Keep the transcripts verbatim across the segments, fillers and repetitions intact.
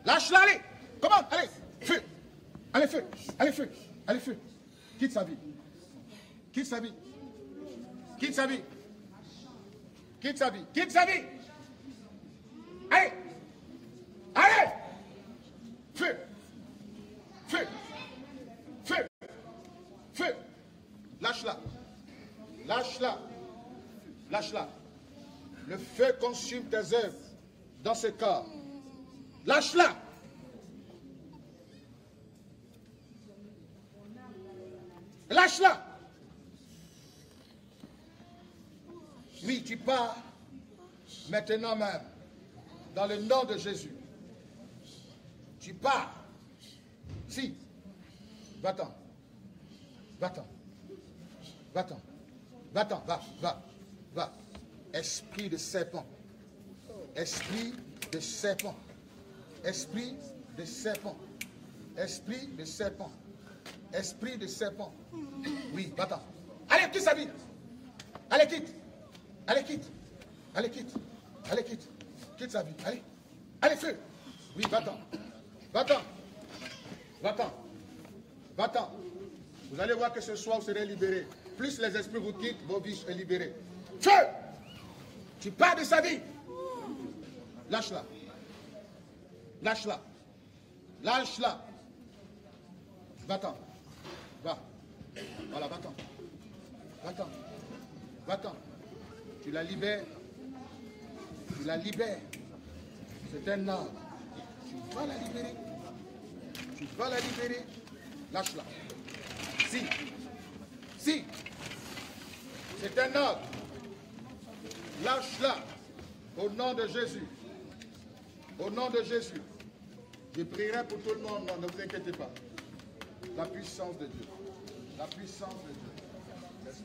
Lâche-la, allez. Comment? Allez. Feu. Allez, feu. Allez, feu. Allez, feu. Quitte sa vie. Quitte sa vie. Quitte sa vie. Quitte sa vie. Quitte sa vie. Allez. Allez. Feu. Feu. Feu. Feu. Lâche-la. Lâche-la. Lâche-la. Le feu consume tes œuvres dans ce corps. Lâche-la. Lâche-la. Oui, tu pars maintenant même dans le nom de Jésus. Tu pars. Si. Va-t'en. Va-t'en. Va-t'en. Va-t'en. Va, va, va. Esprit de serpent. Esprit de serpent. Esprit de serpent. Esprit de serpent. Esprit de serpent. Oui, va-t'en. Allez, quitte sa vie. Allez, quitte. Allez, quitte. Allez, quitte. Allez, quitte. Quitte sa vie. Allez. Allez, feu. Oui, va-t'en. Va-t'en. Va-t'en. Va-t'en. Vous allez voir que ce soir, vous serez libérés. Plus les esprits vous quittent, vos vies sont libérées. Feu! Tu pars de sa vie. Lâche-la. Lâche-la. Lâche-la. Va-t'en. Va. Voilà, va-t'en. Va-t'en. Va-t'en. Tu la libères. Tu la libères. C'est un ordre. Tu vas la libérer. Tu vas la libérer. Lâche-la. Si. Si. C'est un ordre. Lâche-la. Au nom de Jésus. Au nom de Jésus. Je prierai pour tout le monde. Non, ne vous inquiétez pas. La puissance de Dieu. La puissance de Dieu. Merci.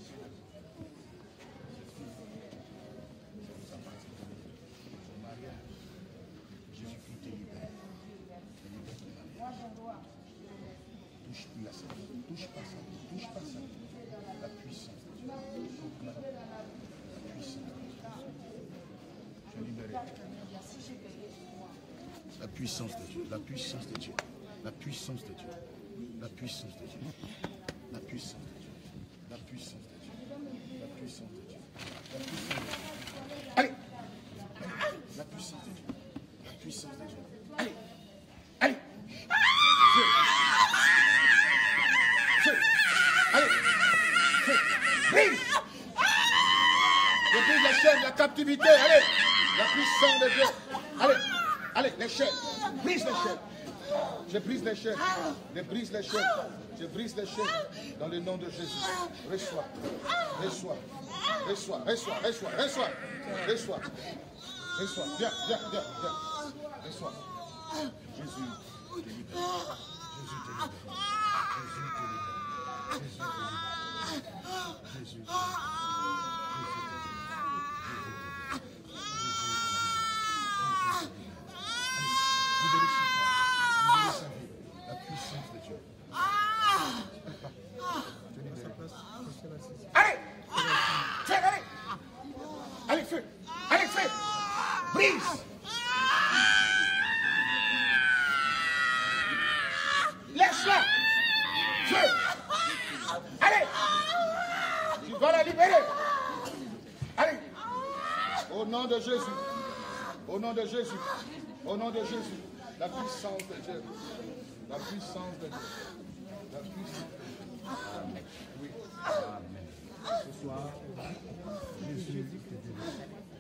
Jésus-Christ te libère. Touche plus la santé. Touche pas ça. Touche pas ça. La puissance de Dieu. La puissance de Dieu. Je libère. La puissance de Dieu. La puissance de Dieu. La puissance de Dieu. La puissance de Dieu. La puissance de Dieu. La puissance de Dieu. La puissance de Dieu. La puissance de Dieu. Allez. La puissance de Dieu. La puissance de Dieu. Allez. Allez. Feu. Feu. Allez. Feu. Brise. Je brise les chaînes, la captivité. Allez. La puissance de Dieu. Allez. Allez, les chaînes. Brise les chaînes. Je brise les chaînes. Je brise les chaînes. Je brise les chaînes. Dans le nom de Jésus. Reçois. Reçois. Reçois. Reçois. Reçois. Reçois. Reçois. Reçois. Viens, viens, viens, viens. Reçois. Jésus te libère. Jésus te libère. Jésus te libère. Jésus te libère. Jésus te libère. La puissance de Dieu. Allez! Feu, allez! Allez, feu! Allez, feu! Brise! Laisse-la! Feu! Allez! Tu vas la libérer! Allez! Au nom de Jésus! Au nom de Jésus! Au nom de Jésus! La puissance de Dieu. La puissance de Dieu. La puissance de Dieu. Amen. Oui. Amen. Ce soir, Jésus te délivre.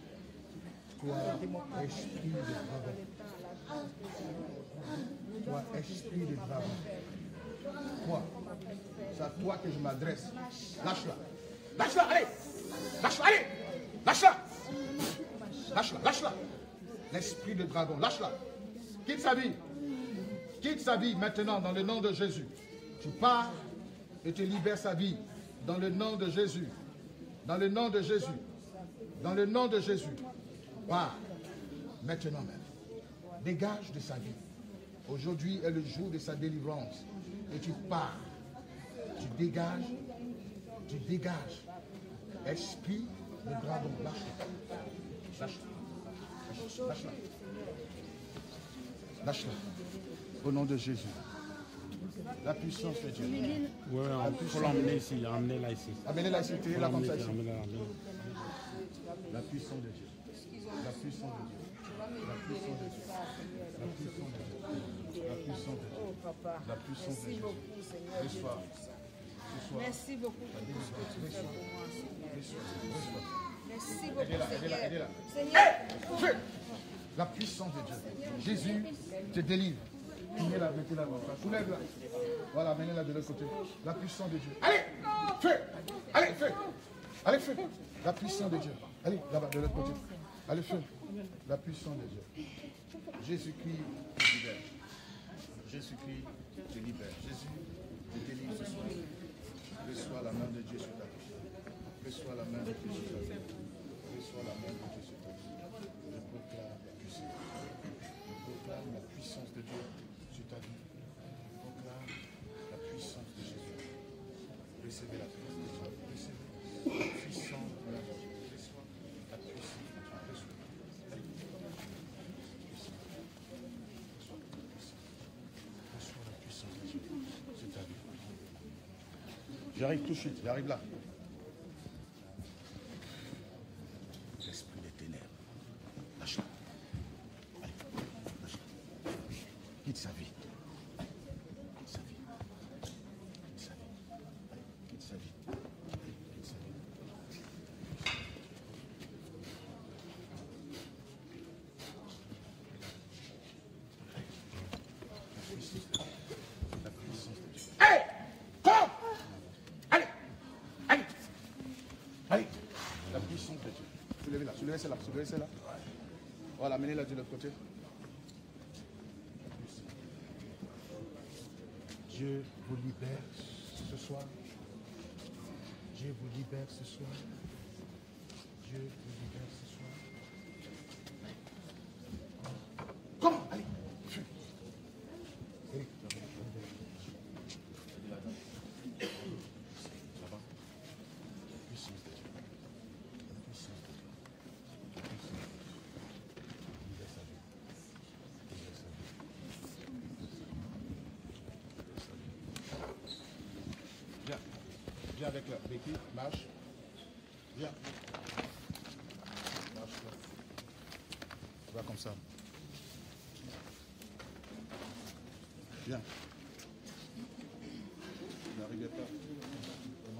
Toi, esprit de dragon. Toi, esprit de dragon. Toi, c'est à toi que je m'adresse. Lâche-la. Lâche-la, allez. Lâche-la, allez. Lâche-la. Lâche-la, lâche-la. L'esprit de dragon, lâche-la. Quitte sa vie. Quitte sa vie maintenant dans le nom de Jésus. Tu pars et tu libères sa vie dans le nom de Jésus. Dans le nom de Jésus. Dans le nom de Jésus. Pars maintenant même. Dégage de sa vie. Aujourd'hui est le jour de sa délivrance. Et tu pars. Tu dégages. Tu dégages. Esprit de dragon. Lâche-la. Lâche-la. Lâche-la. Lâche-la. Au nom de Jésus. La puissance de Dieu. Oui, il faut l'emmener ici, emmener-la ici. Amenez-la ici, tirez-la comme ça ici. Emmenez-la, emmenez-la. La puissance de Dieu. La puissance de Dieu. La puissance de Dieu. La puissance de Dieu. La puissance de Dieu. Oh papa, La puissance de merci Dieu. beaucoup Seigneur Ce Dieu soir. Tout-Puissant. Ce soir. Merci beaucoup pour tout ce que tu fais pour moi Seigneur. Merci beaucoup Aidez-la, aidez-la, Seigneur. aidez-la. Seigneur, Feu. La puissance de Dieu. Jésus te délivre. Mettez-la, mettez-la comme ça. Soulève-la. Voilà, menez-la de l'autre côté. La puissance de Dieu. Allez, feu. Allez, feu. Allez, feu. La puissance de Dieu. Allez, là-bas, de l'autre côté. Allez, feu. La puissance de Dieu. Jésus-Christ te libère. Jésus-Christ te libère. Jésus te délivre ce soir. Reçois la main de Dieu sur ta vie. Reçois la main de Dieu sur ta vie. Reçois la main de Dieu sur ta vie. Je proclame la puissance. Je proclame la puissance de Dieu sur ta vie. Je proclame la puissance de Jésus. Recevez la puissance de Dieu. Recevez la puissance de la Dieu. Reçois la puissance de Dieu. Reçois. Reçois la puissance de Dieu sur ta vie. J'arrive tout de suite, j'arrive là. L'esprit des ténèbres. Lâche-la. Allez, lâche-la. Quitte sa vie. Quitte sa vie. Quitte sa vie. Allez, quitte sa vie. Quitte sa vie. La puissance de Dieu. Allez! Cours! Allez! Allez! Allez! La puissance de Dieu. Soulevez-la, soulevez celle-là, soulevez celle-là. Voilà, amenez-la de l'autre côté. Dieu vous libère ce soir. Dieu vous libère ce soir. Dieu vous libère ce soir. Comment? Allez! Feu. Allez. Là-bas. La puissance de Dieu. La puissance de Dieu. La puissance de Dieu. Libère sa vie. Libère sa vie. Libère sa vie. Viens. Viens avec la béquille. Marche. Viens. Marche là. Va comme ça. Viens. N'arrivez pas. Comment?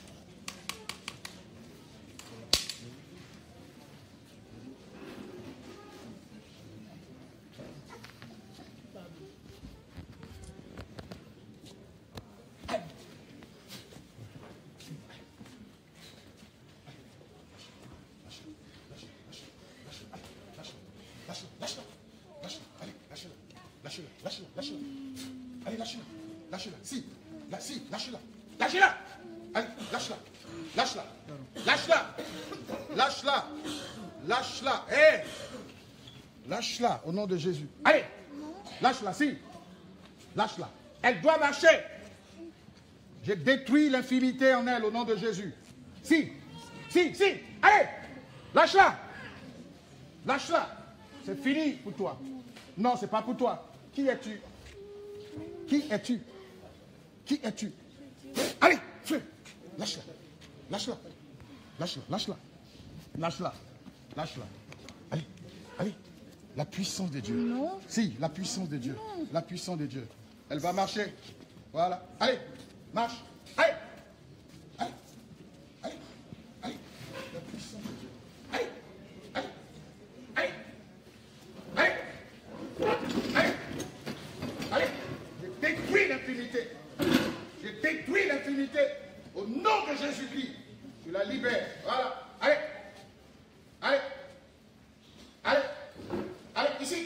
Lâche-la, lâche-la, lâche-la, allez, lâche-la, lâche-la, lâche-la, lâche-la, allez, lâche-la, lâche-la, si, là, si, lâche-la, lâche-la, allez, lâche-la, lâche-la, lâche-la, lâche-la, lâche-la, hé, lâche-la, au nom de Jésus, allez, lâche-la, si, lâche-la, elle doit marcher, j'ai détruit l'infimité en elle, au nom de Jésus, si, si, si, allez, lâche-la, lâche-la. C'est fini pour toi. Non, c'est pas pour toi. Qui es-tu? Qui es-tu? Qui es-tu? Allez, feu. Lâche-la. Lâche-la. Lâche-la. Lâche-la. Lâche-la. Lâche-la. Allez, allez. La puissance de Dieu. Non. Si, la puissance de Dieu. Non. La puissance de Dieu. Elle va marcher. Voilà. Allez, marche. Allez. Allez. Allez. Allez. La puissance de Dieu. Allez. Allez. Allez. Allez. Allez. Allez. Je détruis l'infinité. Je détruis l'infinité. Au nom de Jésus-Christ. Tu la libères. Voilà. Allez. Allez. Allez. Allez. Ici.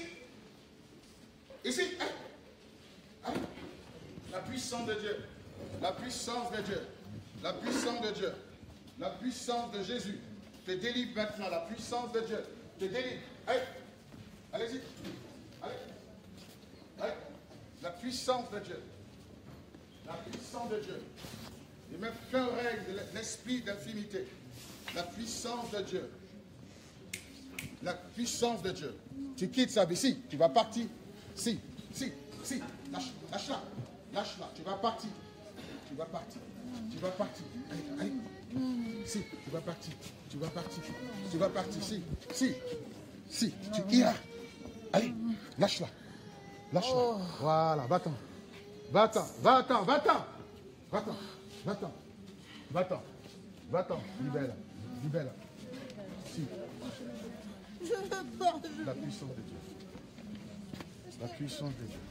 Ici. Allez. Allez. La puissance de Dieu. La puissance de Dieu. La puissance de Dieu. La puissance de Jésus. Te délivre maintenant. La puissance de Dieu. Te délivre. Allez. Allez-y. Allez. Allez. La puissance de Dieu. La puissance de Dieu. Il met fin au règne de l'esprit d'infinité. La puissance de Dieu. La puissance de Dieu. Tu quittes ça ici. Tu vas partir. Si, si, si. Lâche, lâche-la. Lâche-la. Tu vas partir. Tu vas partir. Tu vas partir. Allez, allez. Si, tu vas partir. Tu vas partir. Tu vas partir. Si, si. Si, tu iras. Allez, lâche-la. Lâche-la. Voilà, va-t'en. Va-t'en, va-t'en, va-t'en. Va-t'en, va-t'en. Va-t'en. Va-t'en. Libère-la. Libère-la. Si. Je veux pas. La puissance de Dieu. La puissance de Dieu.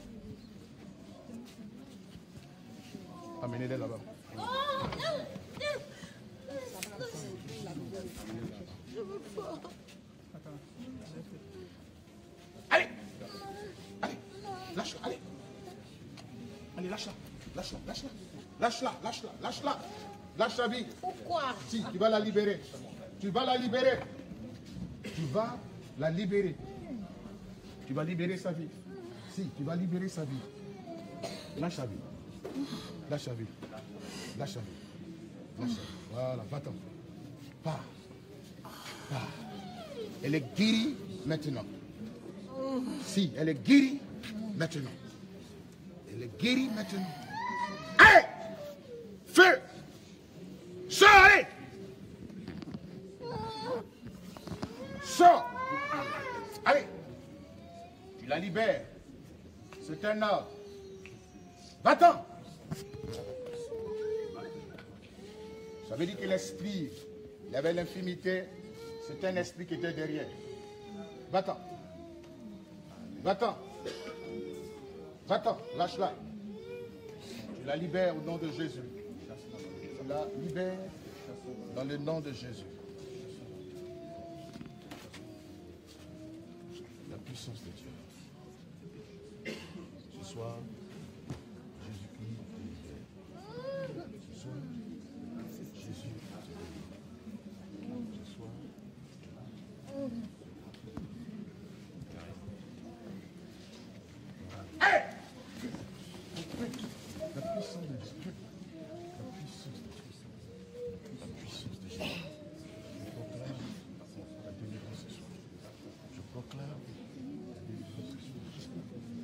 Amenez-les là-bas. Je veux pas. Allez. Allez. Lâche-la. Allez. Allez, lâche-la. Lâche-la. Lâche-la. Lâche-la. Lâche-la. Lâche-la. Lâche la vie. Pourquoi? Si, tu vas la libérer. Tu vas la libérer. Tu vas la libérer. Tu vas libérer sa vie. Si, tu vas libérer sa vie. Lâche la vie. Lâche la vie. Lâche la vie. Lâche la vie. Voilà, va-t'en. Pars. Pars. Elle est guérie maintenant. Si, elle est guérie maintenant. Elle est guérie maintenant. Allez! Feu! Sors, allez! Sors! Allez! Tu la libères. C'est un ordre. Va-t'en! Ça veut dire que l'esprit, il y avait l'infimité, c'est un esprit qui était derrière. Va-t'en. Va-t'en. Va-t'en, lâche-la. Tu la libères au nom de Jésus. Tu la libères dans le nom de Jésus. La puissance de Dieu. Ce soir, Jésus-Christ te libère. Ce soir, Jésus te libère. Ce soir, hey! La puissance de Dieu. La puissance de Dieu. La puissance de Dieu. Je proclame la délivrance ce soir. Je proclame la délivrance ce soir. Je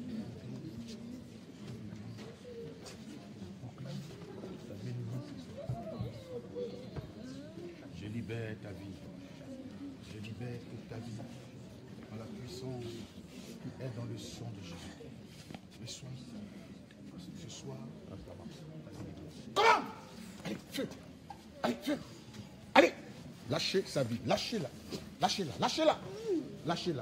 proclame la délivrance ce soir. Je libère ta vie. Je libère toute ta vie par la puissance qui est dans le sang de Jésus. Les soins, ce soir, comment? Allez, feu! Allez, feu! Allez! Lâchez sa vie, lâchez-la, lâchez-la, lâchez-la, lâchez-la.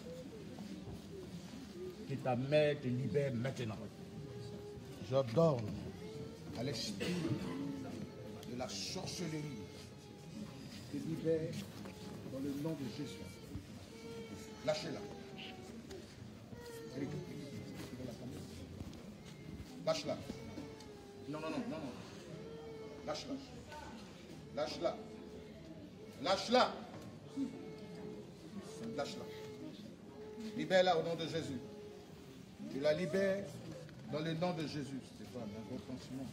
Que ta mère te libère maintenant. J'ordonne à l'esprit de la sorcellerie te libère dans le nom de Jésus. Lâchez-la. Allez. Lâche-la. Non, non, non, non, non. Lâche-la. Lâche-la. Lâche-la. Lâche-la. Libère-la au nom de Jésus. Tu la libères dans le nom de Jésus. Stéphane, un gros pansement.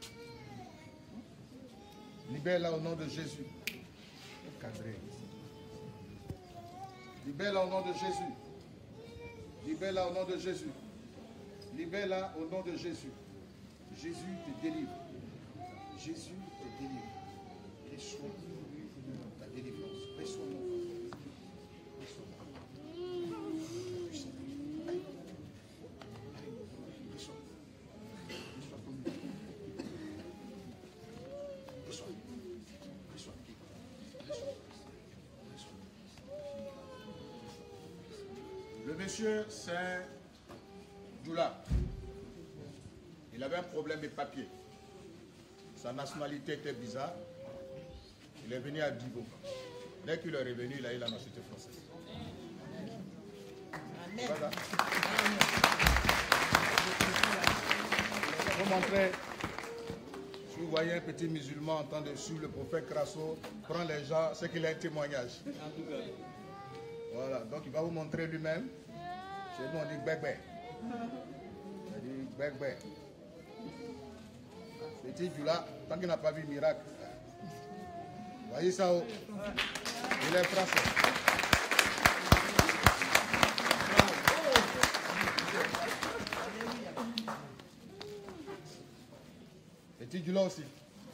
Libère-la au nom de Jésus. Cadré. Libère-la au nom de Jésus. Libère-la au nom de Jésus. Libère-la au nom de Jésus. Jésus te délivre. Jésus te délivre. Reçois ta délivrance. Reçois mon frère. Reçois mon puissant. Allez. Allez. Reçois. Reçois ton Dieu. Reçois. Reçois. Reçois. Reçois. Le monsieur, c'est Doula. Il avait un problème de papier. Sa nationalité était bizarre. Il est venu à Divo. Dès qu'il est revenu, il a eu la nationalité française. Amen. Voilà. Je vais vous montrer. Si vous voyez un petit musulman en train de suivre le prophète Crasso, prend les gens, c'est qu'il a un témoignage. Voilà, donc il va vous montrer lui-même. Chez nous, on dit bébé. On dit bébé. Petit Djoula, tant qu'il n'a pas vu miracle. Voyez ça, oh. Il est français. Tu dis là aussi.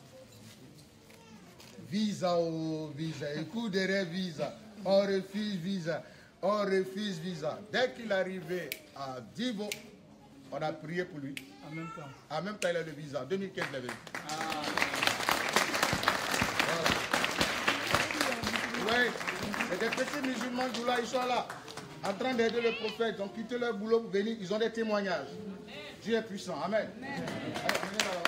Visa au visa. Écoute derrière visa. On refuse visa. On refuse visa. Dès qu'il est arrivé à Divo, on a prié pour lui. En même temps. En même temps, il a le visa. deux mille quinze, il avait. Ah. Voilà. Oui. Et des petits musulmans du là, ils sont là, en train d'aider le prophète. Ils ont quitté leur boulot pour venir. Ils ont des témoignages. Dieu est puissant. Amen. Amen. Allez, venez là.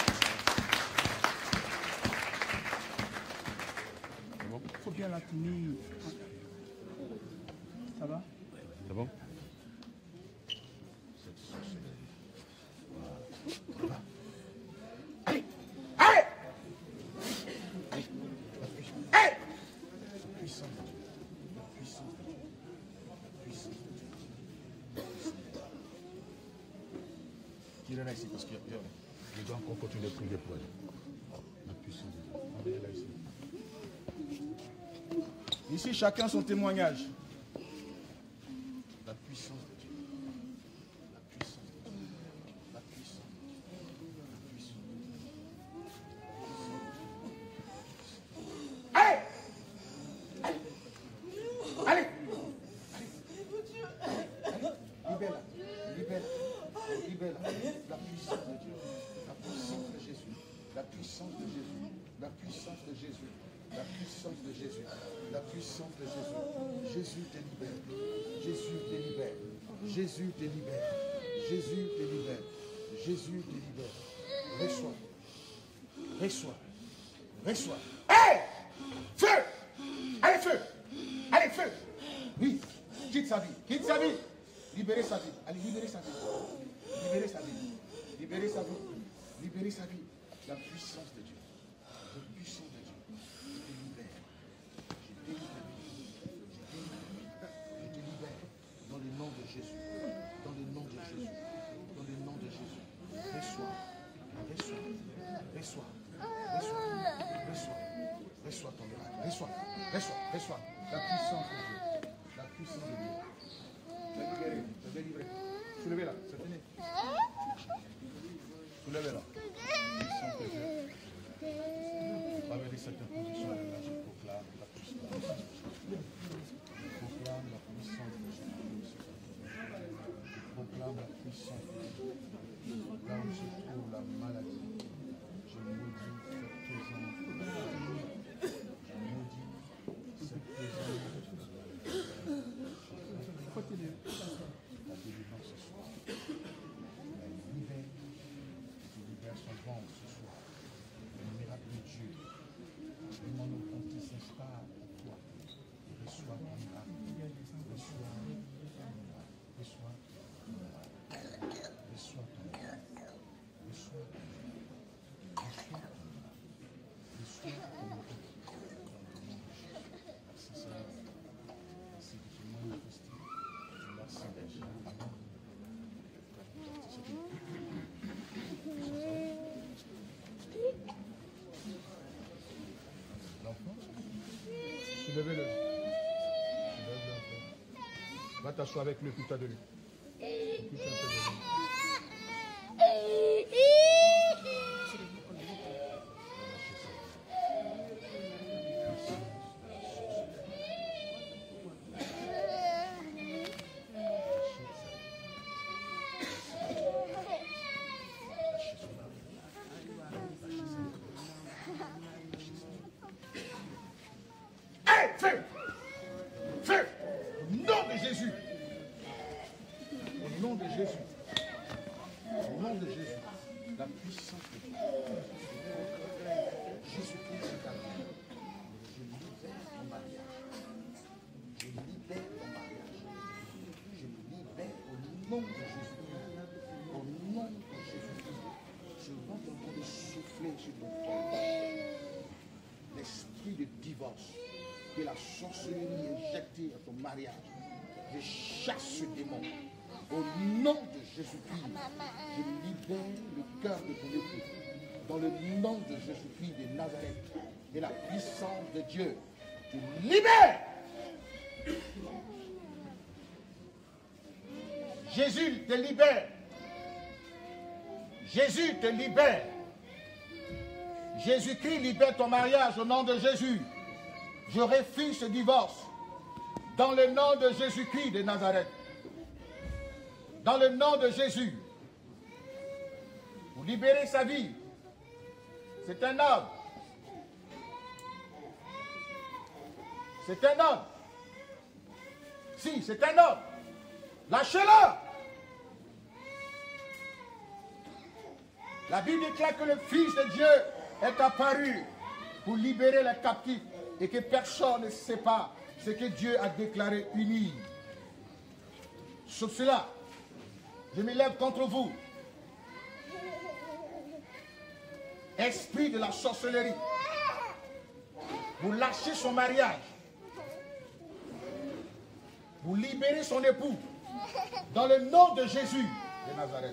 Il faut bien la tenir. Ça va? C'est bon? Allez! Allez! Allez! Puissance. Puissance. Puissance. Qui est là ici parce que je dois encore continuer de prier pour elle. La puissance de Dieu. On est là ici. Ici, chacun son témoignage. La puissance de Dieu. La puissance de Dieu. La puissance de Dieu. La puissance de Dieu. Allez! Allez! Allez! Libère-la. Libère-la. Libère-la. La puissance de Dieu. La puissance de Jésus. La puissance de Jésus. La puissance de Jésus. La puissance de Jésus. La puissance de Jésus. Jésus te libère. Jésus te libère. Jésus te libère. Jésus te libère. Jésus te libère. Reçois. Reçois. Reçois. Hé! Feu! Allez, feu! Allez, feu! Oui. Quitte sa vie. Quitte sa vie. Libérez sa vie. Allez, libérez sa vie. Libérez sa vie. Libérez sa vie. Libérez sa vie. La puissance de Dieu. La puissance de Dieu. Je te libère. Je te libère. Je te libère. Dans le nom de Jésus. Dans le nom de Jésus. Dans le nom de Jésus. Reçois. Reçois. Reçois. Reçois. Reçois. Reçois ton miracle. Reçois. Reçois. Reçois. La puissance de Dieu. La puissance de Dieu. Tu es libéré. Tu es délivré. Soulevez-la. C'est fini. Soulevez-la. Puissance de Dieu. Avec cette position là, je proclame la puissance. Je proclame la puissance de Jésus. Je proclame la puissance de Dieu. Là où se trouve la maladie, je maudis cette présence. Je maudis cette présence. La délivrance ce soir. La libère. Je libère son ventre ce soir. Le miracle de Dieu. Le monde quand il s'installe pour toi. Reçois ton miracle. Reçois ton miracle. Reçois ton miracle. Reçois ton miracle. Reçois ton miracle. Reçois ton miracle. Reçois ton miracle. Merci Seigneur. Merci de te manifester. Merci déjà. Amen. L'enfant, soulevez-le. Soulève l'enfant. Va t'asseoir avec lui, tout à de lui. Tout à de lui. Hey, feu! Feu! Au nom de Jésus. Au nom de Jésus. Au nom de Jésus. La puissance de Dieu. Jésus-Christ est à vie. Je libère ton mariage. Je libère ton mariage. Je libère au nom de Jésus. Au nom de Jésus. Je vois ton monde souffler sur ton corps. L'esprit de divorce que la sorcellerie injectée à ton mariage. Je chasse ce démon. Au nom de Jésus-Christ, je libère le cœur de ton époux. Dans le nom de Jésus-Christ de Nazareth et la puissance de Dieu, je libère. Jésus te libère. Jésus te libère. Jésus-Christ libère ton mariage au nom de Jésus. Je refuse ce divorce. Dans le nom de Jésus-Christ de Nazareth. Dans le nom de Jésus. Vous libérez sa vie. C'est un homme. C'est un homme. Si, c'est un homme. Lâchez-le. La Bible déclare que le Fils de Dieu est apparu pour libérer les captifs et que personne ne sépare ce que Dieu a déclaré uni. Sur cela, je me lève contre vous. Esprit de la sorcellerie. Vous lâchez son mariage. Vous libérez son époux. Dans le nom de Jésus de Nazareth.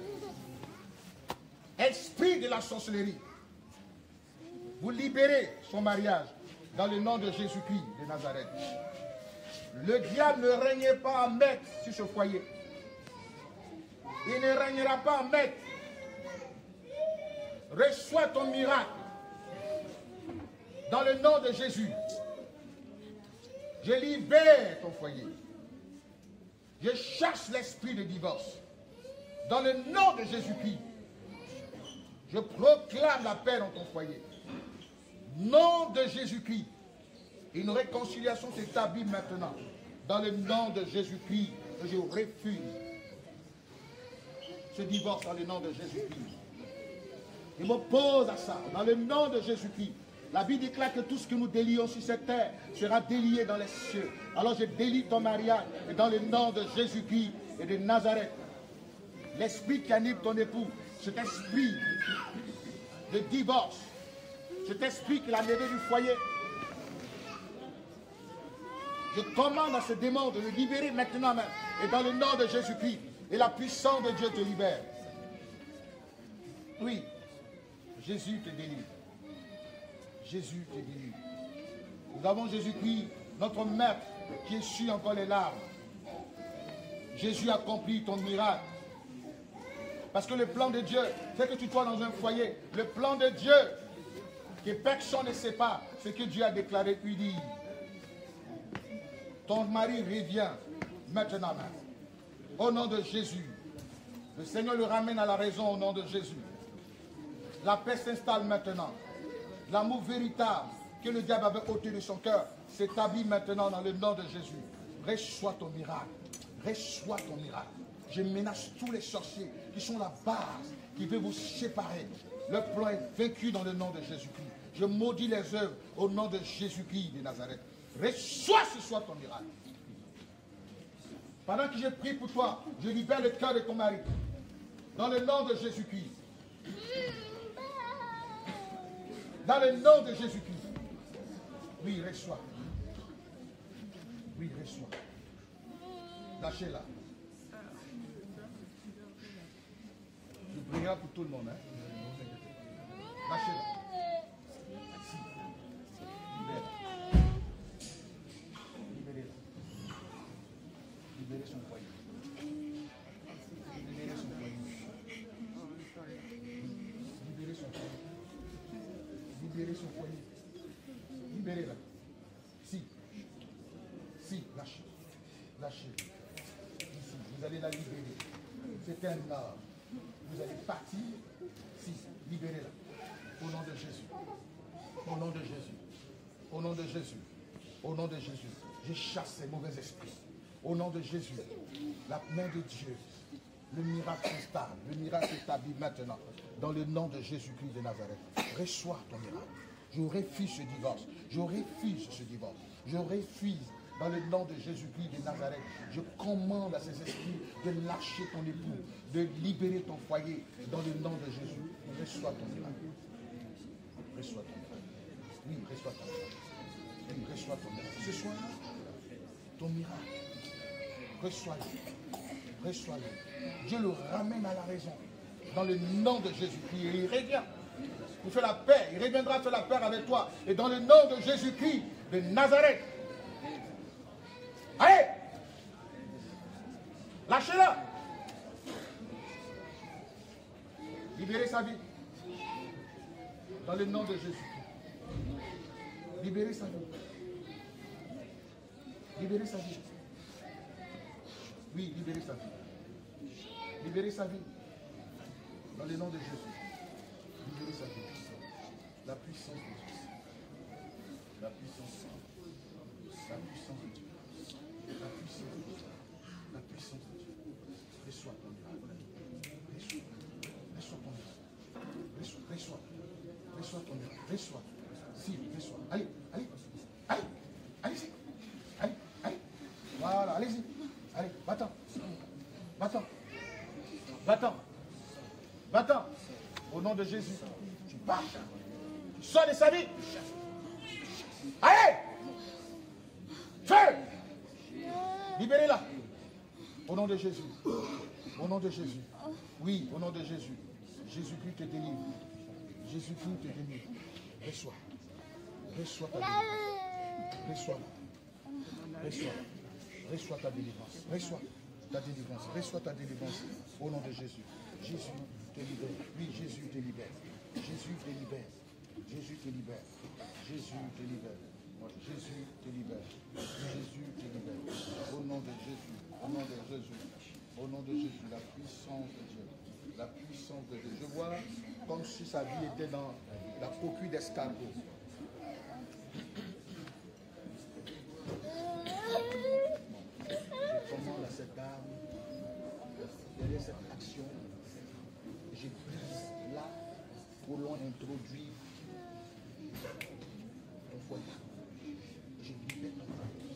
Esprit de la sorcellerie. Vous libérez son mariage. Dans le nom de Jésus-Christ de Nazareth. Le diable ne règne pas en maître sur ce foyer. Il ne régnera pas en maître. Reçois ton miracle. Dans le nom de Jésus. Je libère ton foyer. Je chasse l'esprit de divorce. Dans le nom de Jésus-Christ. Je proclame la paix dans ton foyer. Nom de Jésus-Christ. Une réconciliation s'établit maintenant. Dans le nom de Jésus-Christ. Je refuse ce divorce dans le nom de Jésus-Christ. Je m'oppose à ça. Dans le nom de Jésus-Christ. La Bible déclare que tout ce que nous délions sur cette terre sera délié dans les cieux. Alors je délie ton mariage. Et dans le nom de Jésus-Christ et de Nazareth. L'esprit qui anime ton époux. Cet esprit de divorce. Cet esprit qui l'a levé du foyer. Je commande à ce démon de le libérer maintenant même. Et dans le nom de Jésus-Christ. Et la puissance de Dieu te libère. Oui. Jésus te délivre. Jésus te délivre. Nous avons Jésus-Christ, notre maître, qui essuie encore les larmes. Jésus accomplit ton miracle. Parce que le plan de Dieu, c'est que tu sois dans un foyer. Le plan de Dieu, que personne ne sépare, ce que Dieu a déclaré uni. Ton mari revient maintenant même. Au nom de Jésus. Le Seigneur le ramène à la raison au nom de Jésus. La paix s'installe maintenant. L'amour véritable que le diable avait ôté de son cœur s'établit maintenant dans le nom de Jésus. Reçois ton miracle. Reçois ton miracle. Je menace tous les sorciers qui sont la base, qui veulent vous séparer. Le plan est vaincu dans le nom de Jésus-Christ. Je maudis les œuvres au nom de Jésus-Christ de Nazareth. Reçois ce soir ton miracle. Pendant que je prie pour toi, je libère le cœur de ton mari. Dans le nom de Jésus-Christ. Dans le nom de Jésus-Christ. Oui, reçois. Oui, reçois. Lâchez-la. Je prierai pour tout le monde. Hein? Lâchez-la. Si. Libère-la. Libérez-la. Libérez son foyer. Libérez son foyer. Libérez son foyer. Libérez son foyer. Libérez-la. Si. Si, lâchez. Lâchez. Ici, vous allez la libérer. C'est un homme. Vous allez partir. Si, libérez-la. Au nom de Jésus. Au nom de Jésus. Au nom de Jésus. Au nom de Jésus. Je chasse ces mauvais esprits. Au nom de Jésus. La main de Dieu. Le miracle s'installe. Le miracle s'établit maintenant. Dans le nom de Jésus-Christ de Nazareth. Reçois ton miracle. Je refuse ce divorce. Je refuse ce divorce. Je refuse. Dans le nom de Jésus-Christ de Nazareth, je commande à ces esprits de lâcher ton époux, de libérer ton foyer. Dans le nom de Jésus, reçois ton miracle. Reçois ton miracle. Oui, reçois ton miracle. Oui, reçois ton miracle. Ce soir, ton miracle. Reçois-le. Reçois-le. Dieu le ramène à la raison. Dans le nom de Jésus-Christ, il revient. Il fait la paix. Il reviendra faire la paix avec toi. Et dans le nom de Jésus-Christ de Nazareth, allez! Lâchez-la! Libérez sa vie. Dans le nom de Jésus. Libérez sa vie. Libérez sa vie. Oui, libérez sa vie. Libérez sa vie. Dans le nom de Jésus. Libérez sa vie. La puissance de Dieu. La puissance. La puissance de Dieu. La puissance de Dieu. La puissance de Dieu. Reçois ton miracle. Reçois. Reçois ton miracle. Reçois. Reçois. Reçois ton miracle. Reçois. Si, reçois. Allez, allez. Allez. Allez-y. Allez, allez. Voilà, allez-y. Allez, va-t'en. Va-t'en. Va-t'en. Va-t'en. Au nom de Jésus. Tu pars. Tu sors de sa vie. Allez. Feu. Libérez-la. Au nom de Jésus. Au nom de Jésus. Oui, au nom de Jésus. Jésus-Christ te délivre. Jésus-Christ te délivre. Reçois. Reçois ta délivrance. Reçois. Reçois. Reçois ta délivrance. Reçois ta délivrance. Reçois ta délivrance. Au nom de Jésus. Jésus te libère. Oui, Jésus te libère. Jésus te libère. Jésus te libère. Jésus te libère. Jésus te libère. Jésus te libère. Au nom de Jésus. Au nom de Jésus. Au nom de Jésus. La puissance de Dieu. La puissance de Dieu. Je vois comme si sa vie était dans la coquille d'escargot. Je commande à cette dame, derrière cette action, je brise là où l'on introduit ton foyer. Je libère ton foyer.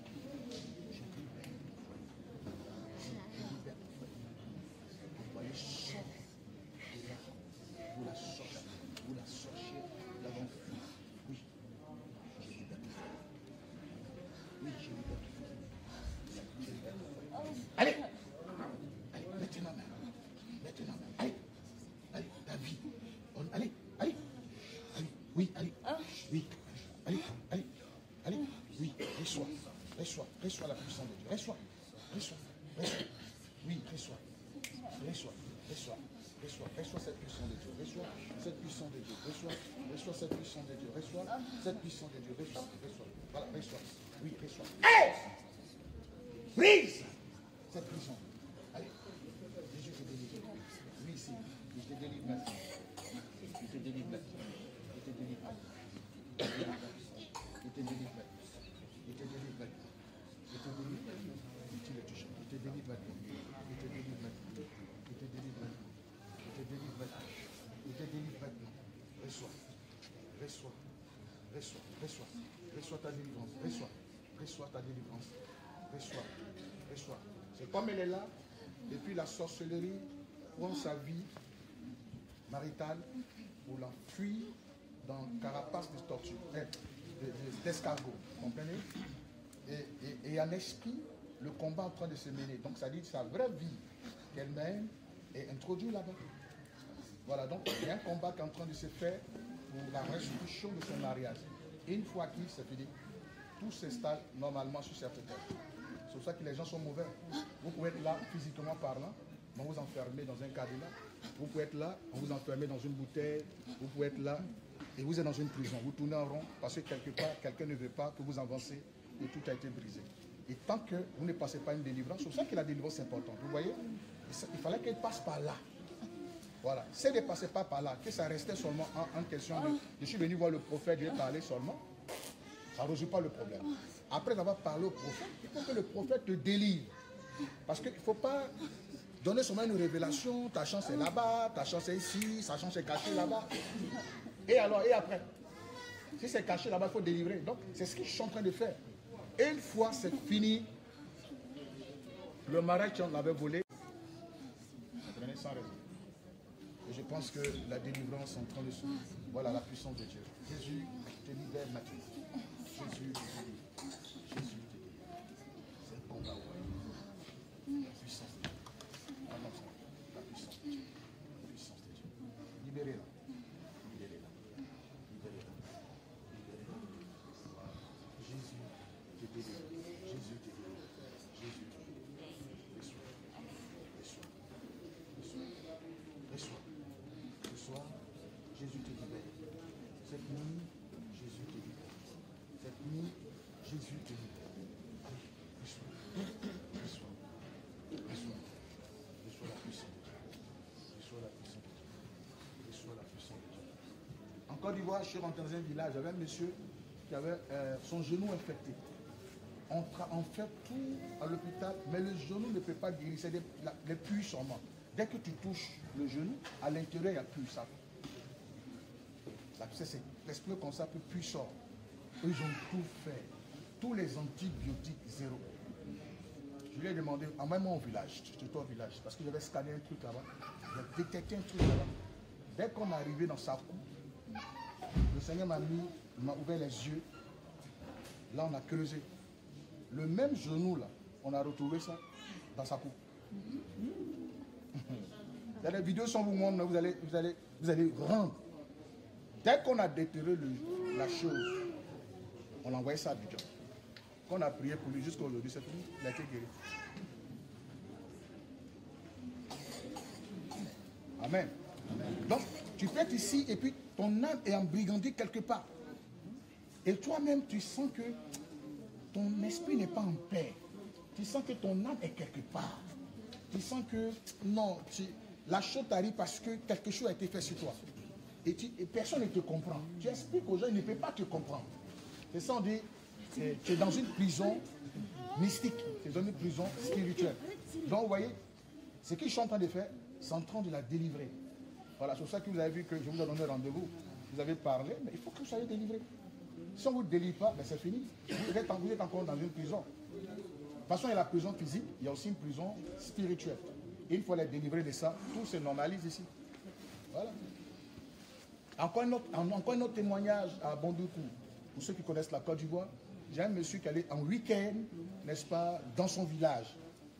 Je libère ton foyer. Je libère ton foyer. Ton foyer sort de là. Vous la sortez. Vous la sortez d'avant fui. Oui. Je libère ton foyer. Oui, je libère ton foyer. Je libère ton foyer. Allez. Allez, maintenant même. Maintenant même. Allez. Allez, ta vie. On, allez, allez. Allez. Oui, allez. Oui. Allez, allez. Allez. Oui, reçois. Reçois. Reçois la puissance de Dieu. Reçois. Reçois. Reçois. Oui, reçois. Reçois. Reçois. Reçois. Reçois cette puissance de Dieu. Reçois cette puissance de Dieu. Reçois. Reçois cette puissance de Dieu. Reçois cette puissance de Dieu. Reçois. Reçois. Voilà, reçois. Oui, reçois. Hey! Brise cette puissance. Allez. Jésus te délivre. Oui, ici. Il te délivre maintenant. Il te délivre maintenant. Il te délivre maintenant. Il te délivre maintenant. Il te délivre maintenant. Il te délivre maintenant. Il te délivre maintenant. Tu le touches. Il te délivre maintenant. Il te délivre maintenant. Il te délivre maintenant. Il te délivre maintenant. Il te délivre maintenant. Reçois. Reçois. Reçois. Reçois. Reçois ta délivrance. Reçois. Reçois ta délivrance. Reçois. Reçois. C'est comme elle est là. Et puis la sorcellerie prend sa vie maritale pour la fuir dans le carapace de tortue, d'escargot. Vous comprenez? Et, et, et en esprit, le combat est en train de se mener. Donc ça dit que sa vraie vie qu'elle mène est introduite là-bas. Voilà, donc il y a un combat qui est en train de se faire pour la restitution de son mariage. Et une fois qu'il c'est fini, tout s'installe normalement sur cette terre. C'est pour ça que les gens sont mauvais. Vous pouvez être là, physiquement parlant, on vous enfermer dans un cadenas. Vous pouvez être là, on vous enfermer dans une bouteille. Vous pouvez être là, et vous êtes dans une prison. Vous tournez en rond parce que quelque part, quelqu'un ne veut pas que vous avancez et tout a été brisé. Et tant que vous ne passez pas une délivrance, c'est pour ça que la délivrance est importante. Vous voyez, il fallait qu'elle passe par là. Voilà. Si elle ne passait pas par là, que ça restait seulement en, en question de je suis venu voir le prophète, je vais parler seulement, ça ne résout pas le problème. Après avoir parlé au prophète, il faut que le prophète te délivre. Parce qu'il ne faut pas donner seulement une révélation, ta chance est là-bas, ta chance est ici, sa chance est cachée là-bas. Et alors, et après? Si c'est caché là-bas, il faut délivrer. Donc, c'est ce que je suis en train de faire. Et une fois c'est fini, le mariage qu'on avait volé, sans raison. Et je pense que la délivrance est en train de se... Voilà la puissance de Dieu. Jésus te libère maintenant. Jésus te délivre. Jésus te délivre. C'est un combat. La puissance de Dieu. La puissance de Dieu. La puissance de Dieu. Libérez-la. Libérez-la. Libérez-la. Libérez-la. Jésus te délivre. Jésus te délivre. Jésus te délivre. Reçois. Reçois. Reçois. Reçois. Reçois. Jésus te libère. nuit, Jésus te libère. Cette nuit, Jésus te libère. Reçois. Reçois. Reçois. Reçois la puissance de Dieu. Reçois la puissance de Dieu. Reçois la puissance de Dieu. En Côte d'Ivoire, je suis rentré dans un village, j'avais un monsieur qui avait euh, son genou infecté. On, on fait tout à l'hôpital, mais le genou ne peut pas guérir, c'est des, la, les puits seulement. Dès que tu touches le genou, à l'intérieur, il n'y a plus ça. C'est l'esprit comme ça, puis puis sort. Eux, ils ont tout fait. Tous les antibiotiques, zéro. Je lui ai demandé, emmène-moi au village. J'étais au village, parce que j'avais scanné un truc là-bas. J'avais détecté un truc là-bas. Dès qu'on est arrivé dans sa cou, le Seigneur m'a mis, m'a ouvert les yeux. Là, on a creusé. Le même genou là, on a retrouvé ça dans sa cou. Il y a des vidéos sur vous montrent, vous allez, vous allez, vous allez rendre. Dès qu'on a déterré le, la chose, on a envoyé ça à Abidjan. Quand on a prié pour lui jusqu'à aujourd'hui, c'est fini, il a été guéri. Amen. Amen. Donc, tu peux être ici et puis ton âme est embrigandée quelque part. Et toi-même, tu sens que ton esprit n'est pas en paix. Tu sens que ton âme est quelque part. Tu sens que, non, tu, la chose t'arrive parce que quelque chose a été fait sur toi. Et, tu, et personne ne te comprend. Tu expliques aux gens, ils ne peuvent pas te comprendre. C'est ça, on dit, tu es dans une prison mystique. Tu es dans une prison spirituelle. Donc, vous voyez, ce qu'ils sont en train de faire, c'est en train de la délivrer. Voilà, c'est pour ça que vous avez vu que je vous ai donné rendez-vous. Vous avez parlé, mais il faut que vous soyez délivré. Si on ne vous délivre pas, ben c'est fini. Vous êtes, vous êtes encore dans une prison. De toute façon, il y a la prison physique, il y a aussi une prison spirituelle. Et il faut les délivrer de ça. Tout se normalise ici. Voilà. Encore un autre, encore un autre témoignage à Bondoukou. Pour ceux qui connaissent la Côte d'Ivoire, j'ai un monsieur qui allait en week-end, n'est-ce pas, dans son village.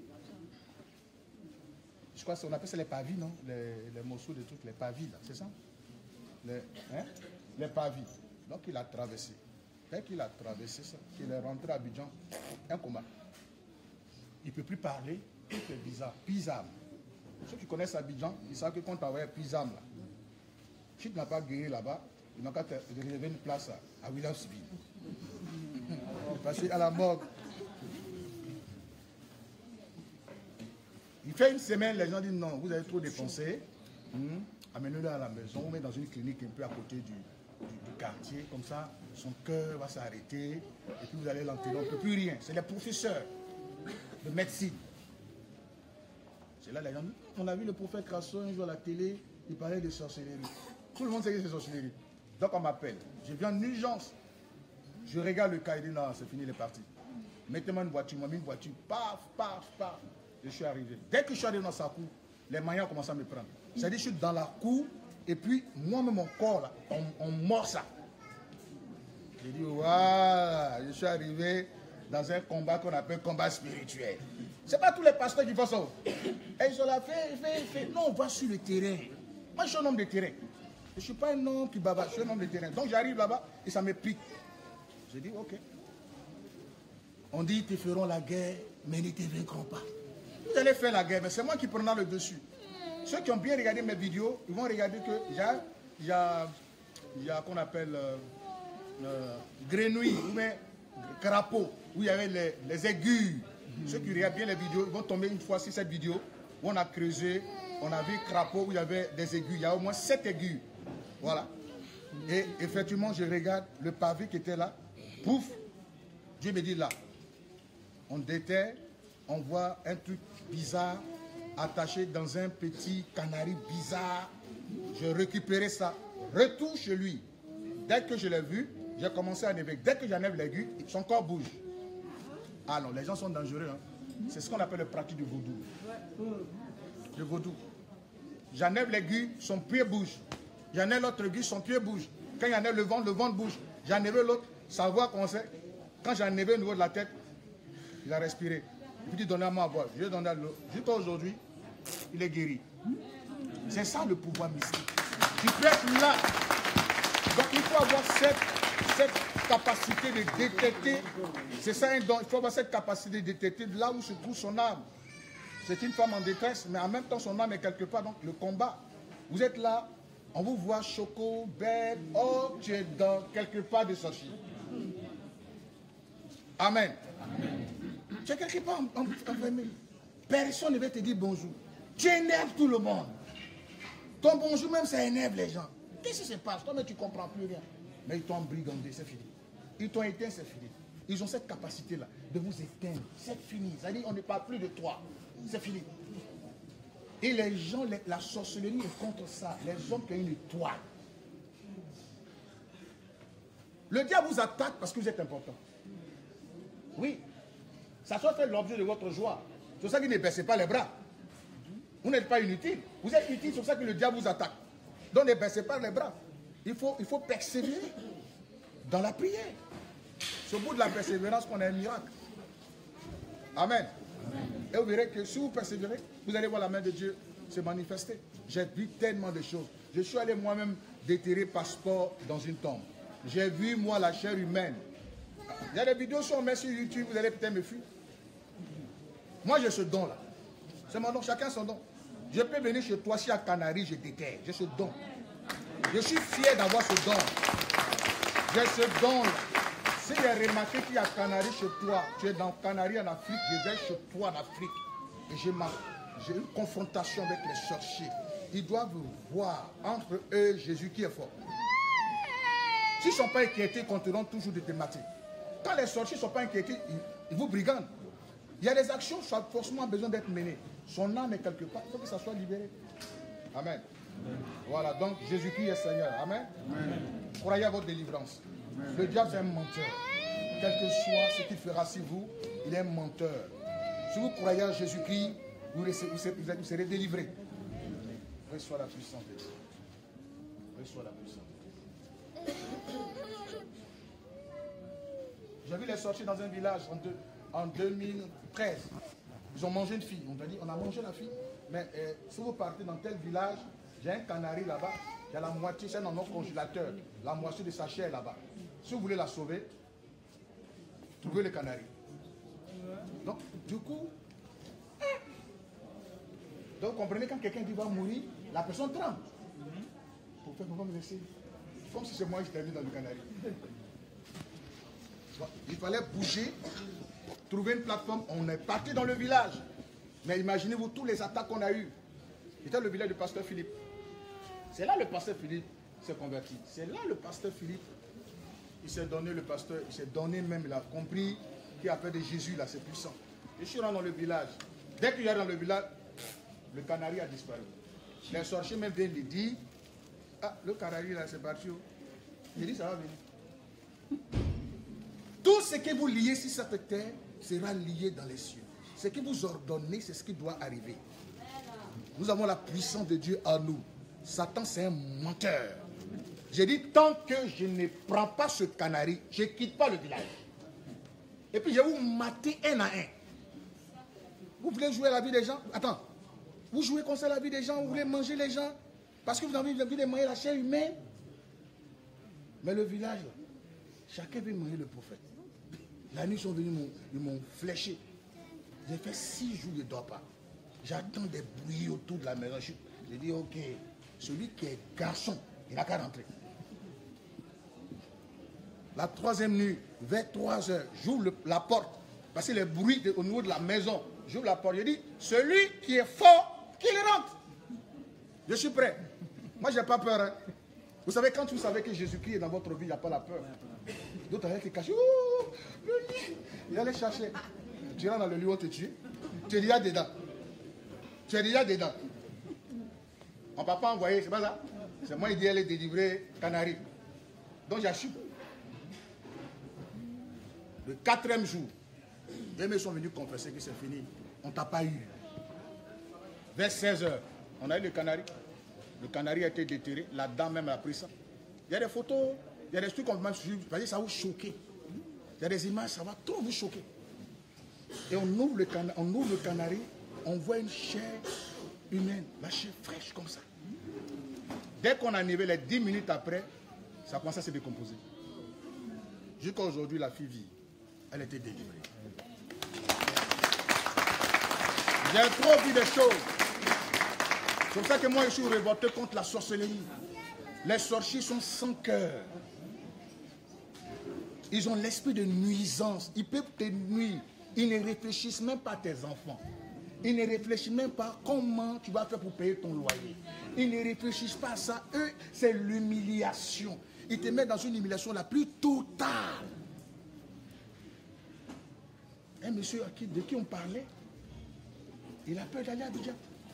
Je crois qu'on appelle ça les pavis, non? Les, les morceaux de trucs, les pavis, là, c'est ça? Les, hein? Les pavis. Donc il a traversé. Dès qu'il a traversé ça, qu'il est rentré à Abidjan, un combat. Il ne peut plus parler, tout est bizarre. Pisam. Ceux qui connaissent Abidjan, ils savent que quand tu as Pisam, là, si tu n'as pas guéri là-bas, il n'a qu'à te réserver une place à, à Williamsville. Passer à la morgue. Il fait une semaine, les gens disent non, vous avez trop dépensé. Hum, Amenez-le à la maison, on met dans une clinique un peu à côté du, du, du quartier, comme ça, son cœur va s'arrêter, et puis vous allez l'enterrer, on ne peut plus rien. C'est les professeurs de médecine. C'est là les gens disent, on a vu le prophète Crasso un jour à la télé, il parlait de sorcellerie. Tout le monde sait que c'est sorcellerie. Donc on m'appelle. Je viens en urgence. Je regarde le cas, il dit non, c'est fini, il est parti. Mettez-moi une voiture, moi, une voiture, paf, paf, paf. Je suis arrivé. Dès que je suis arrivé dans sa cour, les maillots commencent à me prendre. C'est-à-dire que je suis dans la cour, et puis moi-même, mon corps, là, on, on mord ça. J'ai dit, voilà, je suis arrivé dans un combat qu'on appelle combat spirituel. Ce n'est pas tous les pasteurs qui font ça. Et ils sont là, fait, fait, fait. Non, on va sur le terrain. Moi, je suis un homme de terrain. Je ne suis pas un homme qui bavard, je suis un homme de terrain. Donc j'arrive là-bas et ça me pique. J'ai dit, ok. On dit, ils te feront la guerre, mais ils ne te vaincront pas. Vous allez faire la guerre, mais c'est moi qui prendrai le dessus. Ceux qui ont bien regardé mes vidéos, ils vont regarder qu'il y a, il y a, il y a qu'on appelle euh, euh, grenouille, ou bien crapaud, où il y avait les, les aigus. Mmh. Ceux qui regardent bien les vidéos, ils vont tomber une fois sur cette vidéo, où on a creusé, on a vu crapaud, où il y avait des aigus. Il y a au moins sept aigus. Voilà. Et effectivement, je regarde le pavé qui était là. Pouf, Dieu me dit là. On déterre, on voit un truc bizarre attaché dans un petit canari bizarre. Je récupérais ça. Retour chez lui. Dès que je l'ai vu, j'ai commencé à enlever. Dès que j'enlève l'aigu, son corps bouge. Ah non, les gens sont dangereux. Hein. C'est ce qu'on appelle le pratique du vaudou. Le vaudou. J'enlève l'aigu, son pied bouge. J'enlève l'autre aigu, son pied bouge. Quand j'enlève le ventre, le ventre bouge. J'enlève l'autre, savoir comment c'est. Quand j'enlève au niveau de la tête, il a respiré. Et puis il donnait à moi à boire. Je lui ai donné à l'eau. Jusqu'à aujourd'hui, il est guéri. C'est ça le pouvoir mystique. Tu peux être là. Donc il faut avoir cette, cette capacité de détecter. C'est ça un don. Il faut avoir cette capacité de détecter là où se trouve son âme. C'est une femme en détresse, mais en même temps son âme est quelque part. Donc le combat. Vous êtes là, On vous voit choco, bête, oh, tu es dans quelque part de sorcier. Amen. Amen. Tu es quelque part enfermé. Personne ne va te dire bonjour. Tu énerves tout le monde. Ton bonjour même, ça énerve les gens. Qu'est-ce qui se passe? Toi, mais tu ne comprends plus rien. Mais ils t'ont embrigandé, c'est fini. Ils t'ont éteint, c'est fini. Ils ont cette capacité-là de vous éteindre. C'est fini. C'est-à-dire, on ne parle plus de toi. C'est fini. Et les gens, les, la sorcellerie est contre ça. Les hommes qui ont une étoile. Le diable vous attaque parce que vous êtes important. Oui. Ça soit fait l'objet de votre joie. C'est pour ça qu'il ne baissez pas les bras. Vous n'êtes pas inutile. Vous êtes utile, c'est pour ça que le diable vous attaque. Donc ne baissez pas les bras. Il faut, il faut persévérer dans la prière. C'est au bout de la persévérance qu'on a un miracle. Amen. Amen. Et vous verrez que si vous persévérez, vous allez voir la main de Dieu se manifester. J'ai vu tellement de choses. Je suis allé moi-même déterrer passeport dans une tombe. J'ai vu, moi, la chair humaine. Il y a des vidéos sur, sur YouTube, vous allez peut-être me fuir. Moi, j'ai ce don-là. C'est mon don, chacun son don. Je peux venir chez toi, si à Canaries, je déterre. J'ai ce don. Je suis fier d'avoir ce don. J'ai ce don-là. Si j'ai remarqué qu'il y a Canaries chez toi, tu es dans Canaries en Afrique, je vais chez toi en Afrique. Et j'ai une confrontation avec les sorciers. Ils doivent voir entre eux Jésus qui est fort. S'ils ne sont pas inquiétés, ils continueront toujours de te mater. Quand les sorciers ne sont pas inquiétés, ils, ils vous brigandent. Il y a des actions qui ont forcément besoin d'être menées. Son âme est quelque part, il faut que ça soit libéré. Amen. Amen. Voilà, donc Jésus-Christ est Seigneur. Amen. Amen. Croyez à votre délivrance. Amen. Le diable, c'est un menteur. Quel que soit ce qu'il fera sur vous, il est un menteur. Si vous croyez en Jésus-Christ, vous, vous, serez, vous serez délivré. Reçois la puissance de Dieu. Reçois la puissance. J'ai vu les sortir dans un village en, deux, en deux mille treize. Ils ont mangé une fille. On a dit, on a mangé la fille. Mais euh, si vous partez dans tel village, j'ai un canari là-bas. Il y a la moitié, c'est dans notre congélateur. La moitié de sa chair là-bas. Si vous voulez la sauver, trouvez le canari. Donc, du coup, donc vous comprenez, quand quelqu'un dit va mourir, la personne tremble. Pour faire comment me laisser. Comme si c'est moi qui t'ai mis dans le canari. Il fallait bouger, trouver une plateforme. On est parti dans le village. Mais imaginez-vous tous les attaques qu'on a eues. C'était le village du pasteur Philippe. C'est là le pasteur Philippe s'est converti. C'est là le pasteur Philippe, il s'est donné le pasteur, il s'est donné même, il a compris qu'il a fait de Jésus là, c'est puissant. Je suis rentré dans le village. Dès qu'il est dans le village, le canari a disparu. Les sorciers même viennent lui dire, ah, le canari là, c'est parti. Il dit, ça va venir. Tout ce que vous liez sur cette terre sera lié dans les cieux. Ce que vous ordonnez, c'est ce qui doit arriver. Nous avons la puissance de Dieu en nous. Satan, c'est un menteur. J'ai dit, tant que je ne prends pas ce canari, je ne quitte pas le village. Et puis, je vais vous mater un à un. Vous voulez jouer la vie des gens? Attends. Vous jouez comme ça la vie des gens, vous voulez manger les gens parce que vous avez envie de manger la chair humaine. Mais le village, là, chacun veut manger le prophète. La nuit, ils sont venus, ils m'ont fléché. J'ai fait six jours, je ne dors pas. J'attends des bruits autour de la maison. J'ai dit, ok, celui qui est garçon, il n'a qu'à rentrer. La troisième nuit, vers trois heures, j'ouvre la porte. Parce que les bruits de, au niveau de la maison, j'ouvre la porte. Je dis, celui qui est fort, qu'il rentre. Je suis prêt. Moi, je n'ai pas peur. Hein. Vous savez, quand vous savez que Jésus-Christ est dans votre vie, il n'y a pas la peur. D'autres allaient te cacher. Oh, le lit. Il allait chercher. Tu rentres dans le lit, on te tue. Tu es déjà dedans. Tu es déjà dedans. On ne va pas envoyer, c'est pas ça. C'est moi qui dis aller délivrer Canari. Donc j'assume. Le quatrième jour, les mecs sont venus confesser que c'est fini. On ne t'a pas eu. Vers seize heures, on a eu le Canari. Le Canari a été déterré. La dame même a pris ça. Il y a des photos, il y a des trucs qu'on va suivre. Ça va vous choquer. Il y a des images, ça va trop vous choquer. Et on ouvre le canari, on ouvre le canari, on voit une chair humaine, la chair fraîche comme ça. Dès qu'on a enlevé les dix minutes après, ça commence à se décomposer. Jusqu'à aujourd'hui, la fille vit. Elle était délivrée. J'ai trop vu des choses. C'est pour ça que moi, je suis révolté contre la sorcellerie. Les sorciers sont sans cœur. Ils ont l'esprit de nuisance. Ils peuvent te nuire. Ils ne réfléchissent même pas à tes enfants. Ils ne réfléchissent même pas comment tu vas faire pour payer ton loyer. Ils ne réfléchissent pas à ça. Eux, c'est l'humiliation. Ils te mettent dans une humiliation la plus totale. Un monsieur à qui, de qui on parlait, il a peur d'aller à Abidjan.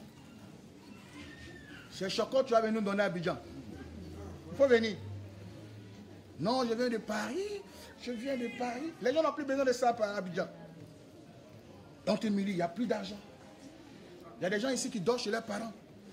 C'est Choco, tu vas venir nous donner à Abidjan. Il faut venir. Non, je viens de Paris. Je viens de Paris. Les gens n'ont plus besoin de ça à Abidjan. On t'humilie, il n'y a plus d'argent. Il y a des gens ici qui dorment chez leurs parents.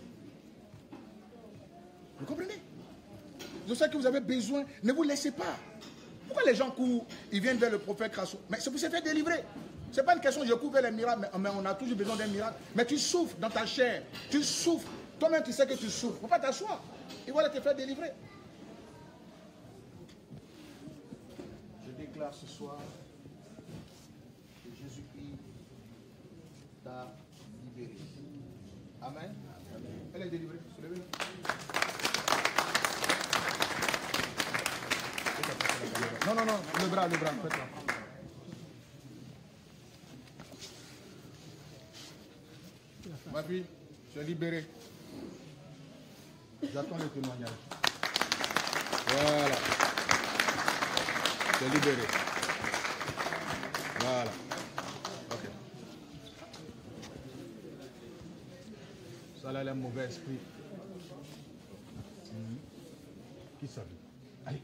Vous comprenez? Je sais que vous avez besoin, ne vous laissez pas. Pourquoi les gens courent, ils viennent vers le prophète Crasso? Mais c'est pour se faire délivrer. Ce n'est pas une question, je cours vers les miracles, mais on a toujours besoin d'un miracle. Mais tu souffres dans ta chair. Tu souffres. Toi-même, tu sais que tu souffres. Il ne faut pas t'asseoir. Ils vont te faire délivrer. Je déclare ce soir que Jésus-Christ t'a libéré. Amen. Amen. Elle est délivrée. Soulevez-le. Non, non, non, le bras, le bras, faites-la. Ma fille, je suis libéré. J'attends le témoignage. Voilà. Je suis libéré. Voilà. Ok. Ça là, le mauvais esprit. Mmh. Qui ça veut? Allez.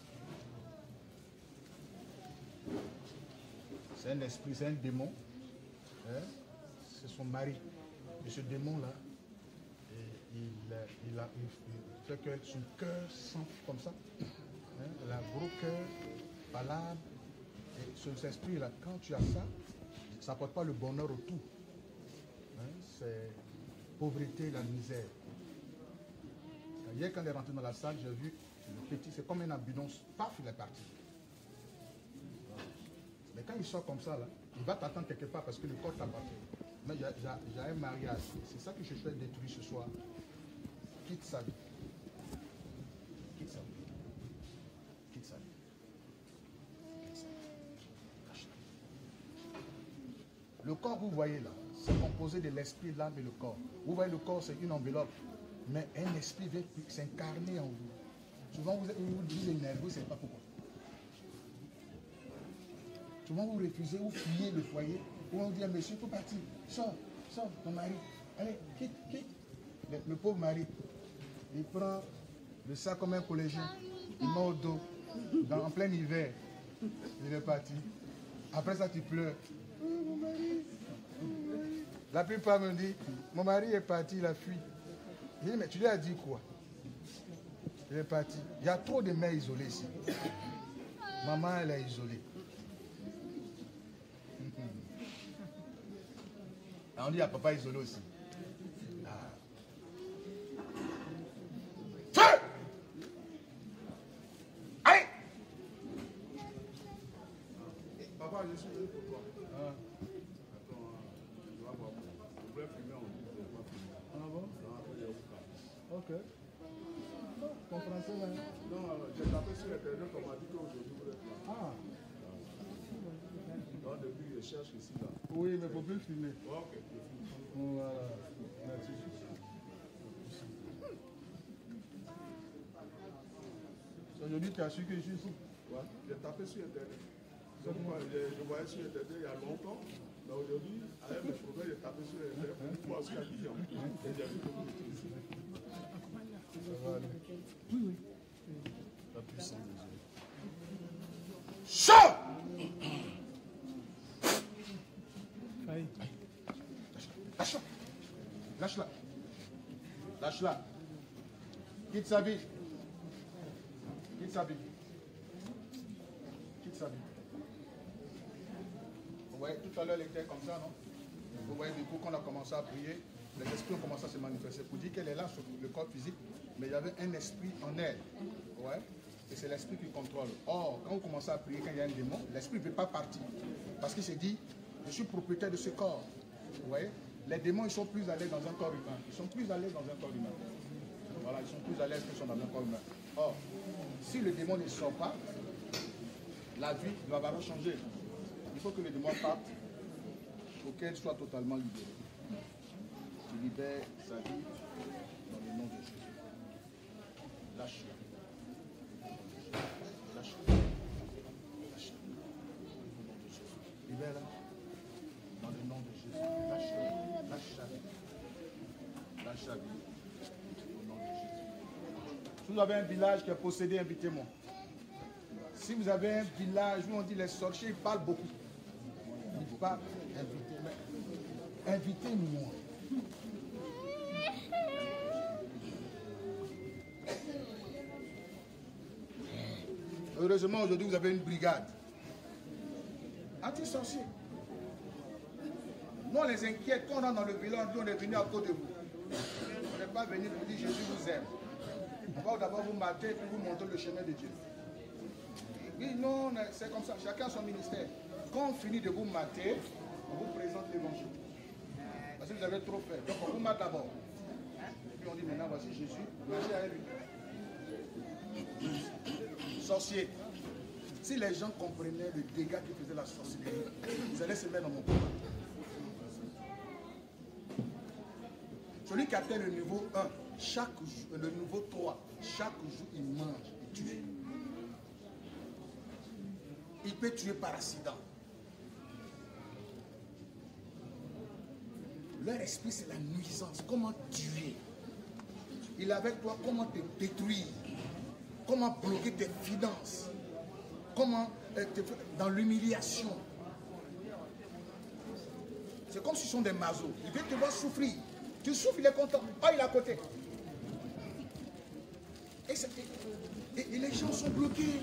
C'est un esprit, c'est un démon. Hein? C'est son mari. Et ce démon-là, il, il, a, il fait que son cœur sent comme ça. Hein? Il a un gros cœur, malade. Et ce esprit-là, quand tu as ça, ça n'apporte pas le bonheur au tout. Hein? C'est pauvreté, la misère. Hier, quand il est rentré dans la salle, j'ai vu le petit, c'est comme un ambulance, paf, il est parti. Mais quand il sort comme ça, là, il va t'attendre quelque part parce que le corps t'appartient. Mais j'ai un mariage. C'est ça que je souhaite détruire ce soir. Quitte sa vie. Quitte sa vie. Quitte sa vie. Quitte sa vie. Cache-la. Le corps, vous voyez là, c'est composé de l'esprit, l'âme et le corps. Vous voyez, le corps, c'est une enveloppe. Mais un esprit vient s'incarner en vous. Souvent, vous vous dites énervé, vous ne savez pas pourquoi. Souvent, vous refusez, vous fuyez le foyer. Ou on dit à monsieur, il faut partir. Sors, sors, ton mari. Allez, quitte, quitte. Le, le pauvre mari, il prend le sac comme un collégien. Il met au dos, dans, en plein hiver. Il est parti. Après ça, tu pleures. Oh, mon mari. La plupart me disent, mon mari est parti, il a fui. Je dis, mais tu lui as dit quoi? Il est parti. Il y a trop de mères isolées ici. Maman, elle est isolée. On dit à papa isolé aussi. Ah. Feu! Allez! Papa, je suis venu pour toi. Ah. Attends, je vais voir. Je voulais fumer, on dit que je ne vais pas fumer. Ah bon? Non, ok. Ton français là? Non, j'ai tapé sur Internet, on m'a dit qu'aujourd'hui vous êtes là. Ah. Donc depuis, je cherche ici là. Oui, mais il ne faut plus fumer. Oh, ok. Voilà. Merci. Aujourd'hui, tu as su que je suis ici. Ouais, j'ai tapé sur Internet. Donc, moi, je, je voyais sur Internet il y a longtemps. Mais aujourd'hui, avec mes problèmes, j'ai tapé sur Internet pour voir ce qu'il y a dit. Et j'ai vu que vous étiez ici. Ça va aller. Oui, oui. La puissance de Dieu. Chaud! Faille. Lâche-la. Lâche-la. Lâche-la. Quitte sa vie. Quitte sa vie. Quitte sa vie. Vous voyez, tout à l'heure, elle était comme ça, non? Vous voyez, du coup, quand on a commencé à prier, les esprits ont commencé à se manifester pour dire qu'elle est là sur le corps physique, mais il y avait un esprit en elle. Ouais. Et c'est l'esprit qui contrôle. Or, quand vous commencez à prier, quand il y a un démon, l'esprit ne veut pas partir. Parce qu'il s'est dit, je suis propriétaire de ce corps. Vous voyez? Les démons, ils sont plus à l'aise dans un corps humain. Ils sont plus à l'aise dans un corps humain. Voilà, ils sont plus à l'aise que son avion humain. Or, si le démon ne sort pas, la vie va vraiment changer. Il faut que le démon parte pour qu'elle soit totalement libérée. Tu libères sa vie dans le nom de Jésus. Lâche-la. Lâche-la. Lâche-la. Au nom de Jésus. Libère-la. Dans le nom de Jésus. Lâche-la. Lâche sa vie. Lâche sa vie. Au nom de Jésus. Si vous avez un village qui est possédé, invitez-moi. Si vous avez un village où on dit les sorciers, ils parlent beaucoup. Ils parlent, invitez-moi. Invitez-moi. Heureusement, aujourd'hui, vous avez une brigade. Anti-sorciers. Nous, on les inquiète. Quand on rentre dans le village, on est venu à cause de vous. On n'est pas venu pour dire Jésus vous aime. On va d'abord vous mater et puis vous montrer le chemin de Dieu. Oui, non, c'est comme ça. Chacun son ministère. Quand on finit de vous mater, on vous présente l'évangile. Parce que vous avez trop fait. Donc on vous mate d'abord. Et puis on dit maintenant, voici Jésus. Marchez avec lui. Sorcier. Si les gens comprenaient le dégât que faisait la sorcellerie, ils allaient se mettre dans mon combat. Celui qui atteint le niveau un, chaque jour, le niveau trois, chaque jour il mange et tue. Il peut tuer par accident. Leur esprit, c'est la nuisance. Comment tuer? Il est avec toi, comment te détruire? Comment bloquer tes finances? Comment euh, te faire dans l'humiliation? C'est comme si ce sont des masos. Il veut te voir souffrir. Tu souffres, il est content. Ah, il est à côté. Et, et, et, et les gens sont bloqués.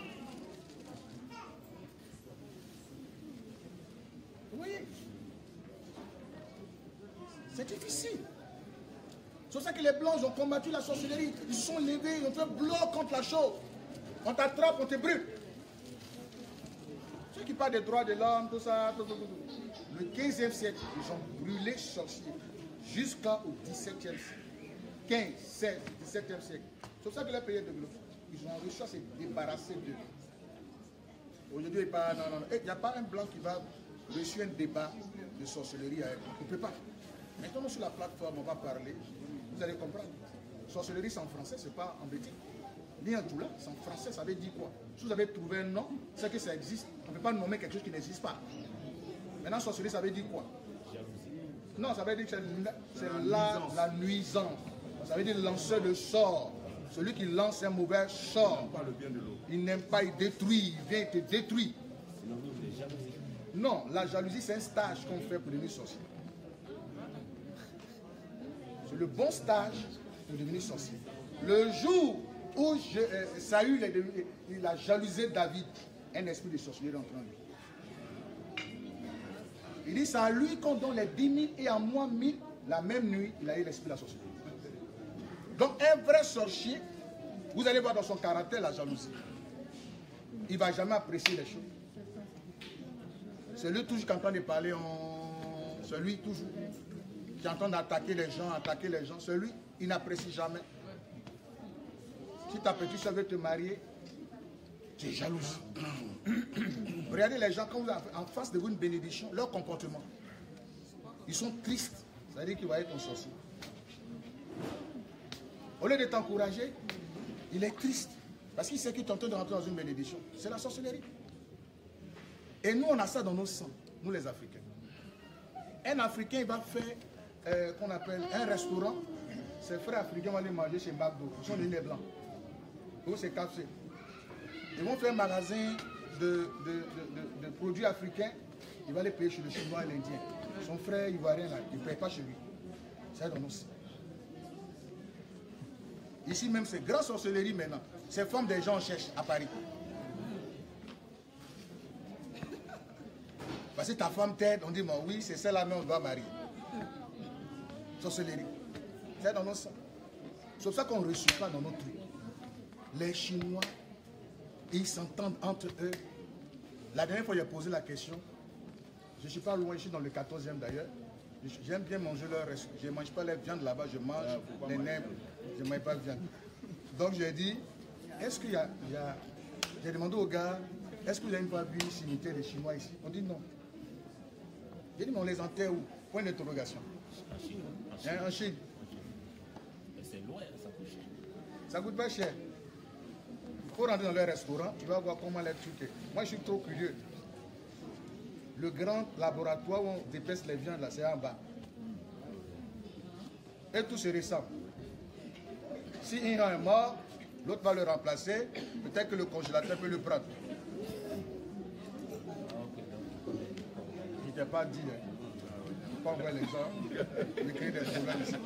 Vous voyez? C'est difficile. C'est pour ça que les Blancs ont combattu la sorcellerie. Ils se sont levés, ils ont fait bloc contre la chose. On t'attrape, on te brûle. Ceux qui parlent des droits de l'homme, tout ça, tout, tout, tout. Le quinzième siècle, ils ont brûlé sorciers jusqu'au dix-septième siècle. quinze, seize, dix-septième siècle. C'est pour ça que les pays de l'autre, ils ont réussi à se débarrasser d'eux. Aujourd'hui, il n'y a pas un blanc qui va réussir un débat de sorcellerie avec nous. On ne peut pas. Maintenant, sur la plateforme, on va parler. Vous allez comprendre. Sorcellerie, c'est en français, c'est pas en bétique. Ni en tout là, c'est en français, ça veut dire quoi? Si vous avez trouvé un nom, c'est que ça existe. On ne peut pas nommer quelque chose qui n'existe pas. Maintenant, sorcellerie, ça veut dire quoi? Non, ça veut dire que c'est la, la nuisance. Ça veut dire lanceur de sort. Celui qui lance un mauvais sort. Il n'aime pas, il détruit, il vient, il te détruit. Non, la jalousie, c'est un stage qu'on fait pour devenir sorcier. C'est le bon stage pour devenir sorcier. Le jour où je, euh, Saül est devenu, il a jalousé David, un esprit de sorcellerie rentre en lui. Il dit, c'est à lui qu'on donne les dix mille et à moi mille. La même nuit, il a eu l'esprit de la sorcellerie. Donc un vrai sorcier, vous allez voir dans son caractère la jalousie. Il ne va jamais apprécier les choses. C'est lui toujours qui est en train de parler en... C'est lui toujours qui est en train d'attaquer les gens, attaquer les gens. C'est lui, il n'apprécie jamais. Si ta petite soeur veut te marier, tu es jalouse. Regardez les gens, quand vous avez en face de vous une bénédiction, leur comportement. Ils sont tristes. Ça veut dire qu'il va être un sorcier. Au lieu de t'encourager, il est triste. Parce qu'il sait qu'il est en train de rentrer dans une bénédiction. C'est la sorcellerie. Et nous, on a ça dans nos sangs, nous les Africains. Un Africain, il va faire, euh, qu'on appelle un restaurant. Ses frères africains vont aller manger chez McDo. Ils sont des nez blancs. Ou c'est K F C. Ils vont faire un magasin de, de, de, de, de produits africains. Il va les payer chez le Chinois et l'Indien. Son frère ivoirien, là, il ne paye pas chez lui. C'est dans nos sangs. Ici même, c'est grâce à la sorcellerie maintenant. Ces femmes des gens cherchent à Paris. Parce que ta femme t'aide, on dit, bon, oui, c'est celle-là, mais on doit marier. Sorcellerie. C'est dans nos sangs. C'est pour ça qu'on ne reçoit pas dans notre truc. Les Chinois, ils s'entendent entre eux. La dernière fois, j'ai posé la question. Je ne suis pas loin, je suis dans le quatorzième d'ailleurs. J'aime bien manger leur restaurant. Je ne mange pas les viandes là-bas, je mange les nègres. je ne mange pas de viande. Donc j'ai dit, est-ce qu'il y a, il y a... J'ai demandé au gars, est-ce que vous avez une fois vu une cimetière des Chinois ici? On dit non. J'ai dit, mais on les enterre où? Point d'interrogation. En Chine. En Chine. Hein, en Chine. Mais c'est loin, ça coûte cher. Ça coûte pas cher. Il faut rentrer dans leur restaurant, tu vas voir comment les trucs est. Moi, je suis trop curieux. Le grand laboratoire où on dépèce les viandes, là, c'est en bas. Et tout se ressemble. Si un est mort, l'autre va le remplacer. Peut-être que le congélateur peut le prendre. Il ne t'a pas dit. Hein. Il ne faut pas envoyer les gens. Il crée des problèmes ici.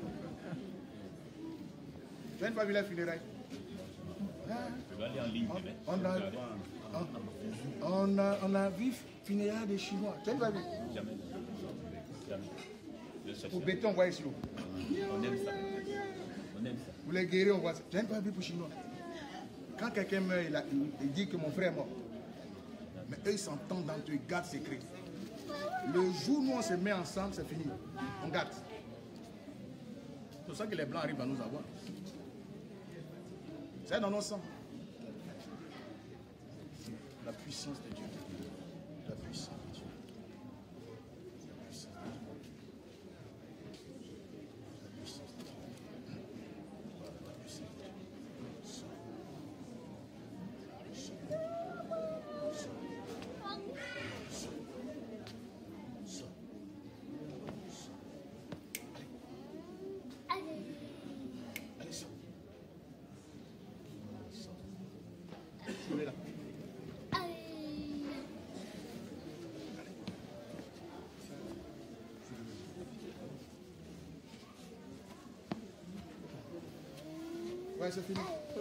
Tu as une famille à funérailles? Je vais aller en ligne. On, on, a, on, on, a, on a vu funérailles des Chinois. Tu as une famille? Jamais. Jamais. Je cherche. Au béton, on voit ici. On aime ça. On aime ça. Pour les guérir, on voit ça. Tu as une famille pour Chinois? Quand quelqu'un meurt, il, a, il, il dit que mon frère est mort. Mais eux, ils s'entendent dans eux, ils gardent secret. Le jour où on se met ensemble, c'est fini. On garde. C'est pour ça que les Blancs arrivent à nous avoir. C'est dans nos sangs. La puissance de Dieu. La puissance de Dieu. La puissance de Dieu. La puissance de Dieu. La puissance de Dieu. Allez, sors. Soulez là. Ouais, c'est fini.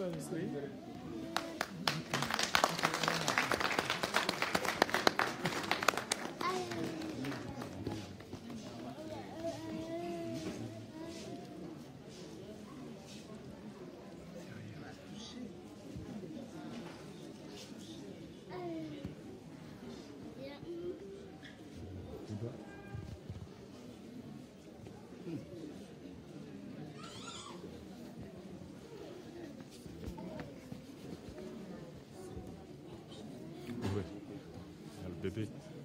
Oui. Il y a le bébé.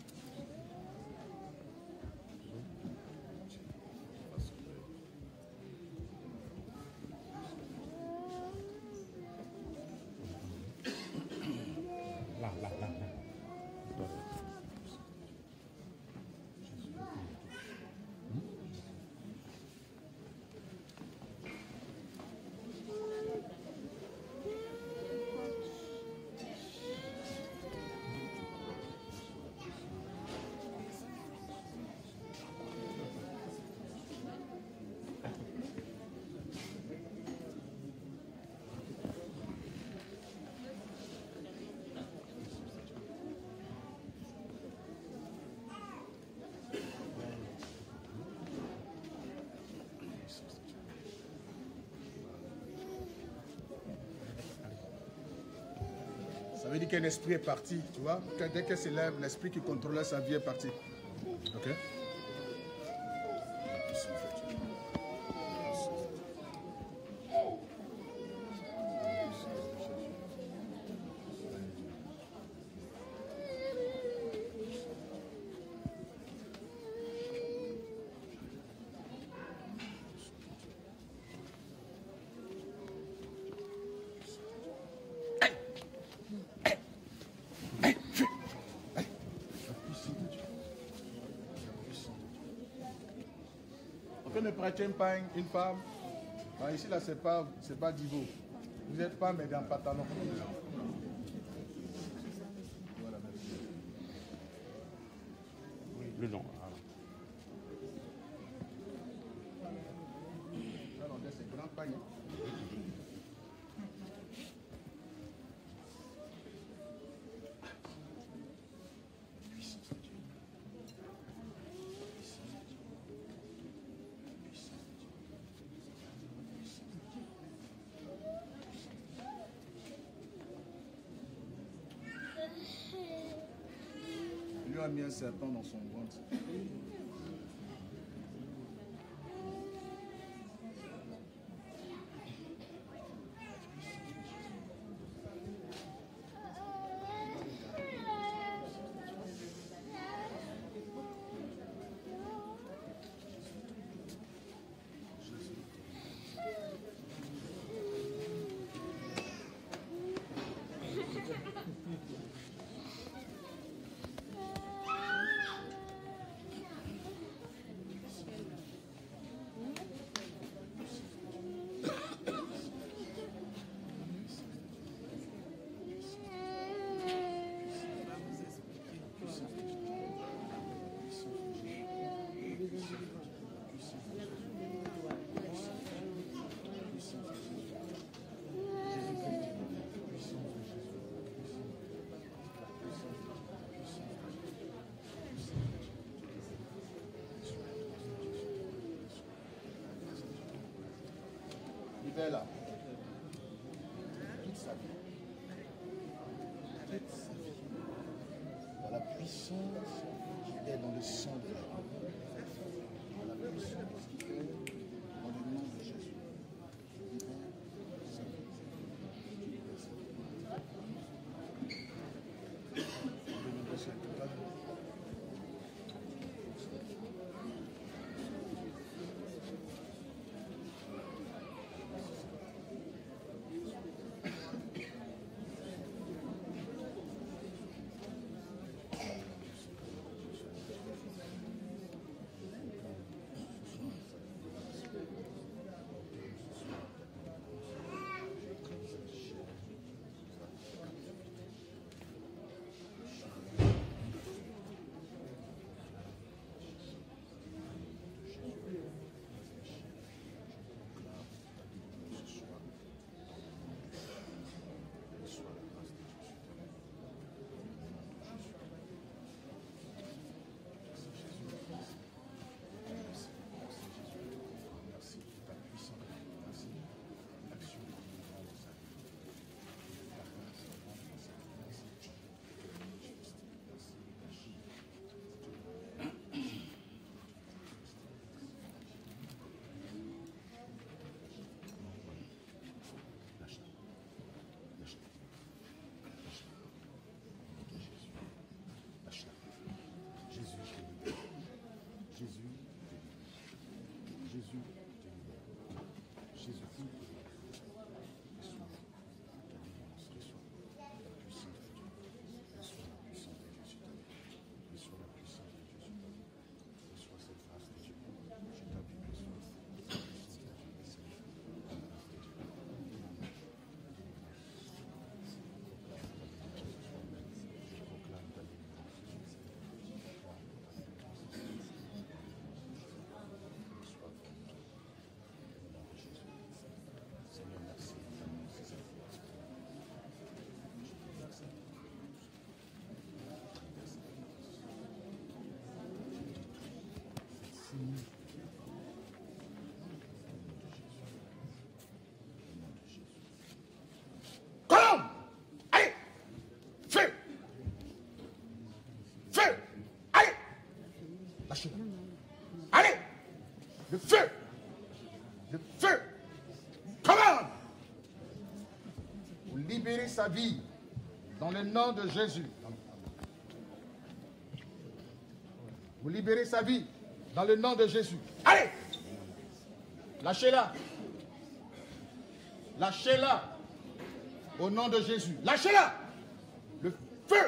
Là, là, là, là. Ça veut dire qu'un esprit est parti, tu vois. Dès qu'elle s'élève, l'esprit qui contrôlait sa vie est parti. Ok? On ne prétend pas une femme. Ah, ici, là, c'est pas, c'est pas divo. Vous êtes femme, mais dans le pantalon. Voilà, merci. Oui, le long. Alors, c'est grand pagne. Il lui a mis un serpent dans son ventre. libère-la. Toute sa vie. Toute sa vie. Dans la puissance qui est dans le sang de la vie. Dans la puissance qui est dans le nom de Jésus. Libère sa vie. Libère sa vie. Libère sa vie. Colombe! Allez! Feu! Feu! Allez! Lâchez-la. Allez! Le feu! Le feu! Commande! Vous libérez sa vie dans le nom de Jésus. Vous libérez sa vie dans le nom de Jésus. Allez! Lâchez-la. Lâchez-la. Au nom de Jésus. Lâchez-la! Le feu.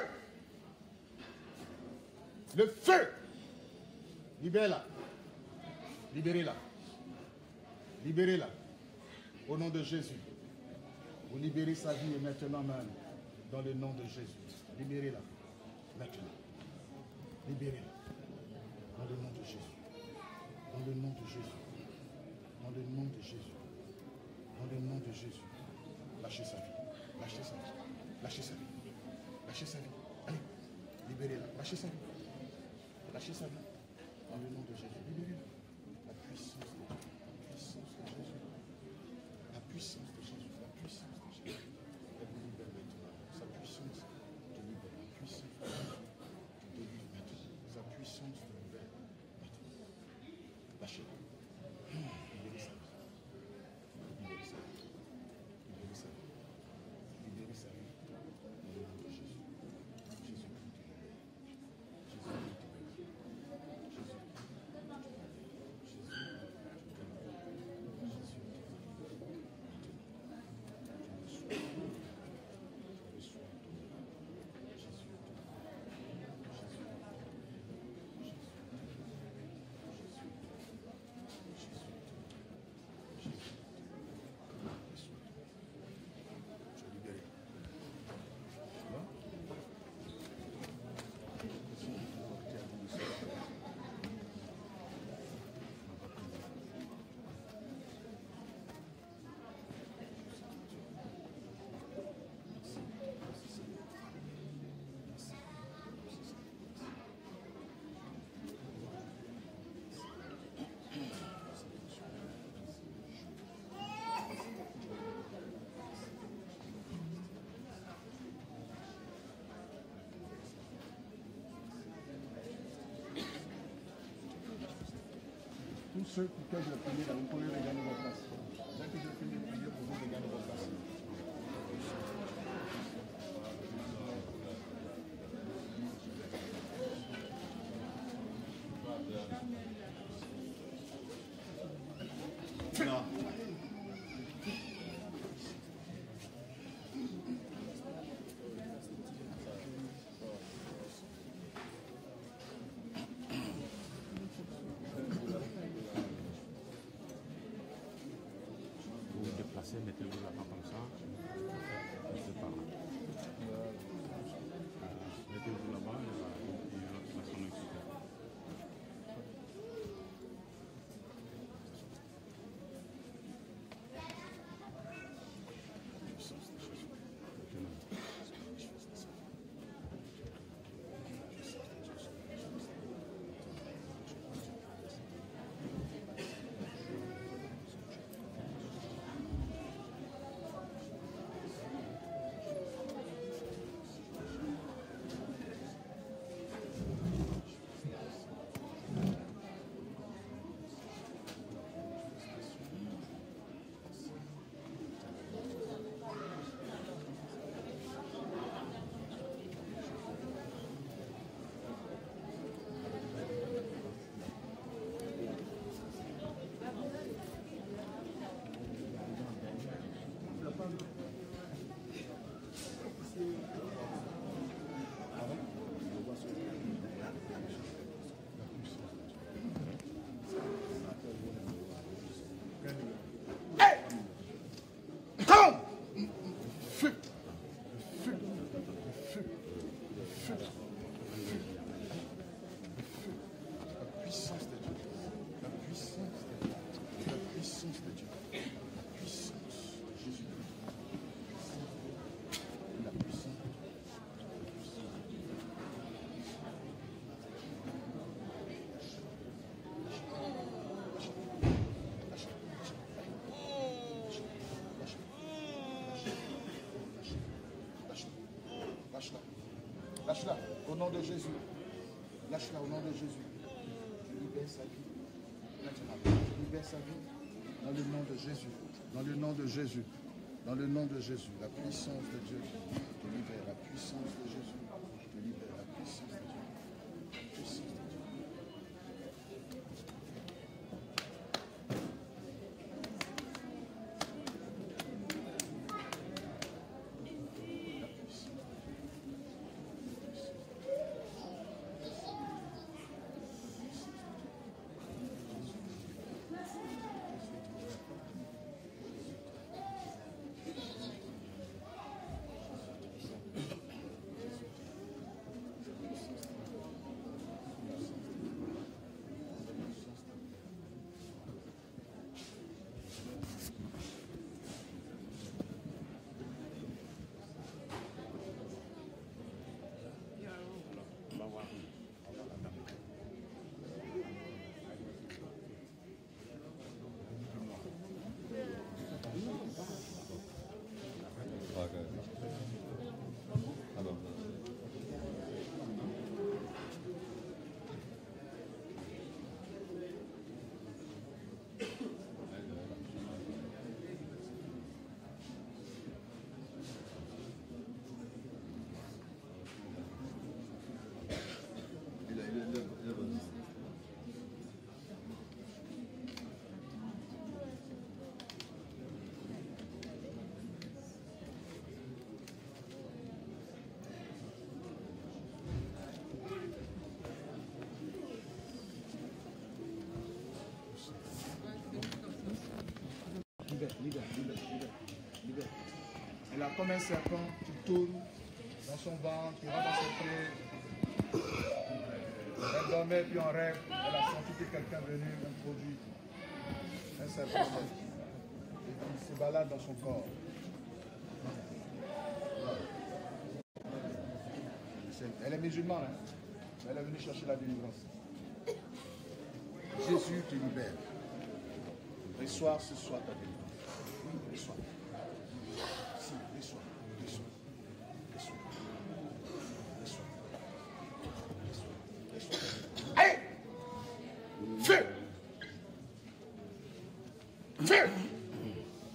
Le feu. Libérez-la. Libérez-la. Libérez-la. Au nom de Jésus. Vous libérez sa vie et maintenant même. Dans le nom de Jésus. Libérez-la. Maintenant. Libérez-la. Dans le nom de Jésus. Dans le nom de Jésus. Dans le nom de Jésus. Dans le nom de Jésus. Lâchez sa vie. Lâchez sa vie. Lâchez sa vie. Lâchez sa vie. Allez. Libérez-la. Lâchez sa vie. Lâchez sa vie. Dans le nom de Jésus. Libérez-la. La puissance de Dieu. La puissance de Jésus. La puissance de Jésus. La puissance de Jésus. Elle vous libère maintenant. Sa puissance te libère. La puissance de Jésus te délivre maintenant. Sa puissance te libère maintenant. Lâchez-la. Libérez sa vie. Libérez sa vie. Libérez sa vie. Libérez sa vie. Dans le nom de Jésus. Jésus vous libère. Jésus vous libère. ceux qui peuvent le prier, là, vous pouvez regagner vos places. Dès que je finis de prier, vous pouvez regagner vos places. Non. Vous vous déplacez, mettez-vous là-bas comme ça. C'est pas grave. Mettez-vous là-bas et là, il va s'en occuper. Lâche-la. Lâche-la au nom de Jésus. Lâche-la au nom de Jésus. Je libère sa vie. Maintenant, je libère sa vie dans le nom de Jésus. Dans le nom de Jésus. Dans le nom de Jésus. La puissance de Dieu te libère. La puissance de Jésus te libère. La puissance de Dieu. La puissance de Dieu. Libère, libère, libère, libère, libère. Elle a comme un serpent qui tourne dans son ventre, qui va dans ses plaies. Elle dormait, puis en rêve, elle a senti que quelqu'un venait introduire un serpent. Et puis il se balade dans son corps. Elle est musulmane, hein? Mais elle est venue chercher la délivrance. Jésus te libère. Reçois ce soir ta délivrance. Reçois. Si, reçois. Reçois. Reçois. Reçois. Reçois. Reçois. Allez! Feu!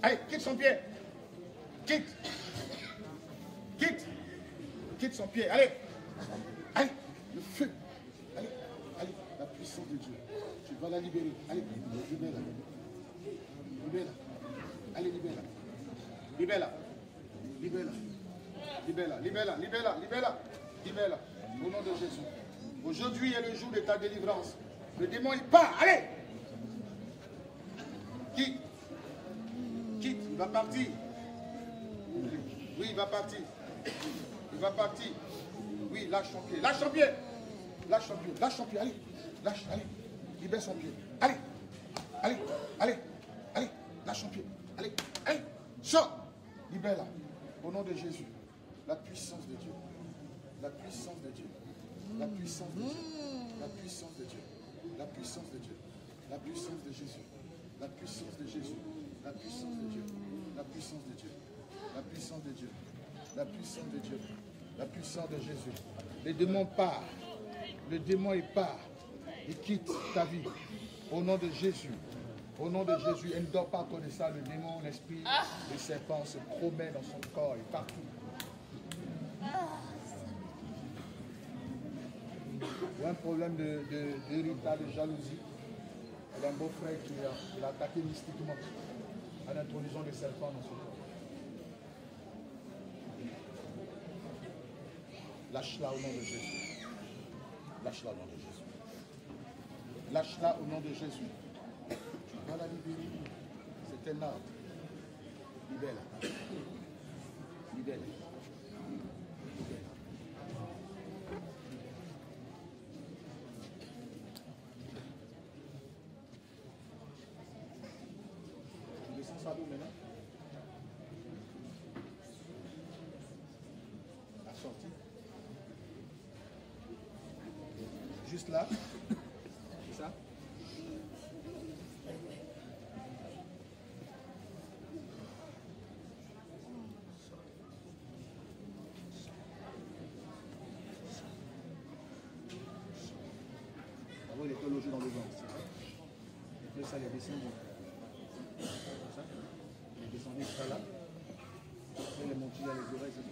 Allez, quitte son pied. Quitte. Quitte. Quitte son pied. Allez. Allez. Le feu. Allez. Allez. La puissance de Dieu. Tu vas la libérer. Allez. Libère-la. Libère-la. Allez, libère-la. Libère-la. Libère-la. Libère-la. Libère-la. Libère-la. Libère-la. Libère-la. Au nom de Jésus. Aujourd'hui est le jour de ta délivrance. Le démon, il part. Allez. Quitte. Quitte. Il va partir. Oui, il va partir. Il va partir. Oui, lâche son pied. Lâche son pied. Lâche son pied. Lâche son pied. Allez. Lâche. Allez. Libère son pied. Allez. Allez. Allez. Allez. Lâche son pied. Allez. Allez. Sors. Libère-la. Au nom de Jésus. La puissance de Dieu. La puissance de Dieu. La puissance de Dieu. La puissance de Dieu. La puissance de Dieu. La puissance de Jésus. La puissance de Jésus. La puissance de Dieu. La puissance de Dieu. La puissance de Dieu. La puissance de Dieu. La puissance de Jésus. Le démon part. Le démon il part. Il quitte ta vie. Au nom de Jésus. Au nom de Jésus. Elle ne dort pas à cause de ça. Le démon, l'esprit, le serpent se promène dans son corps et partout. Il y a un problème de, de, d'héritage, de jalousie. Elle a un beau-frère qui a, il a attaqué mystiquement en introduisant des serpents dans son corps. Lâche-la au nom de Jésus. Lâche-la au nom de Jésus. Lâche-la au nom de Jésus. Tu vas la libérer. C'est un ordre. Libère-la. Libère-la. Ça va maintenant. La sortie. Juste là. C'est ça. Avant, il était logé dans le vent. Après ça, il est descendu. Descendez jusqu'à là. Après les montilles à les oreilles.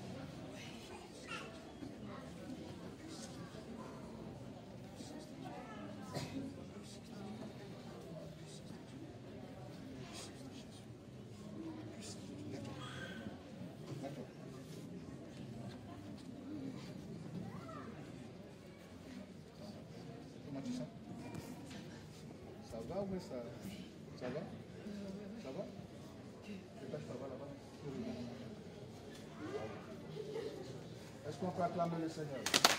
Comment tu sens? Ça va ou ça, ça va? Ça va? Est-ce qu'on peut acclamer le Seigneur?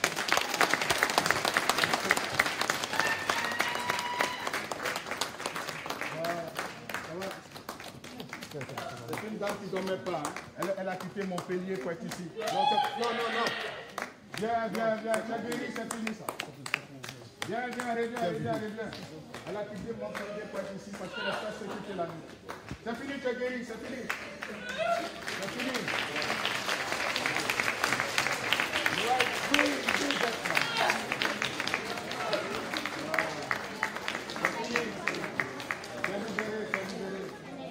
C'est une dame qui ne dormait pas. Hein. Elle, elle a quitté Montpellier pour être ici. Non, non, non, non. Viens, viens, viens. Tu as guéri, c'est fini ça. Viens, viens, reviens, reviens, reviens. Elle a quitté Montpellier pour être ici parce qu'elle a fait sécurité la nuit. C'est fini, tu es guéri, c'est fini. C'est fini. You are free in Jesus' name. C'est fini. C'est libéré, c'est libéré.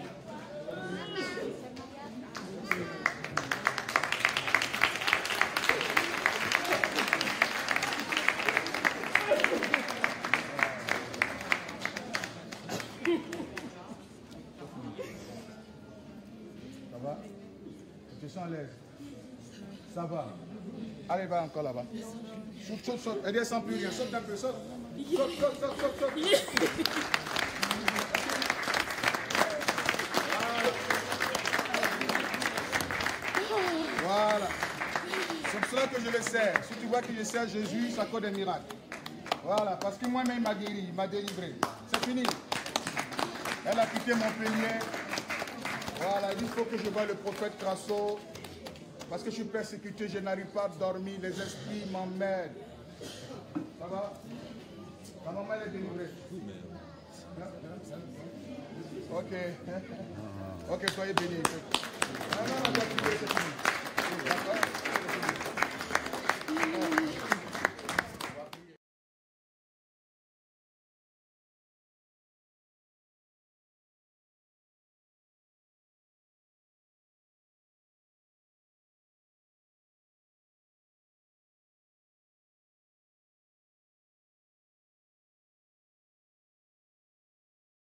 Ça va? Tu te sens à l'aise? Ça va? Allez, va encore là-bas. Saute, saute, saute. Elle descend plus rien. Saute un peu, saute. Saute, saute, saute, saute, saute. Voilà. C'est pour cela que je le sers. Si tu vois que je sers Jésus, ça cause des miracles. Voilà, parce que moi-même, il m'a guéri, il m'a délivré. C'est fini. Elle a quitté Montpellier. Voilà, il faut que je voie le prophète Crasso. Parce que je suis persécuté, je n'arrive pas à dormir, les esprits m'emmènent. Ça va? Ta maman est délivrée. Ok. Ok, soyez bénis.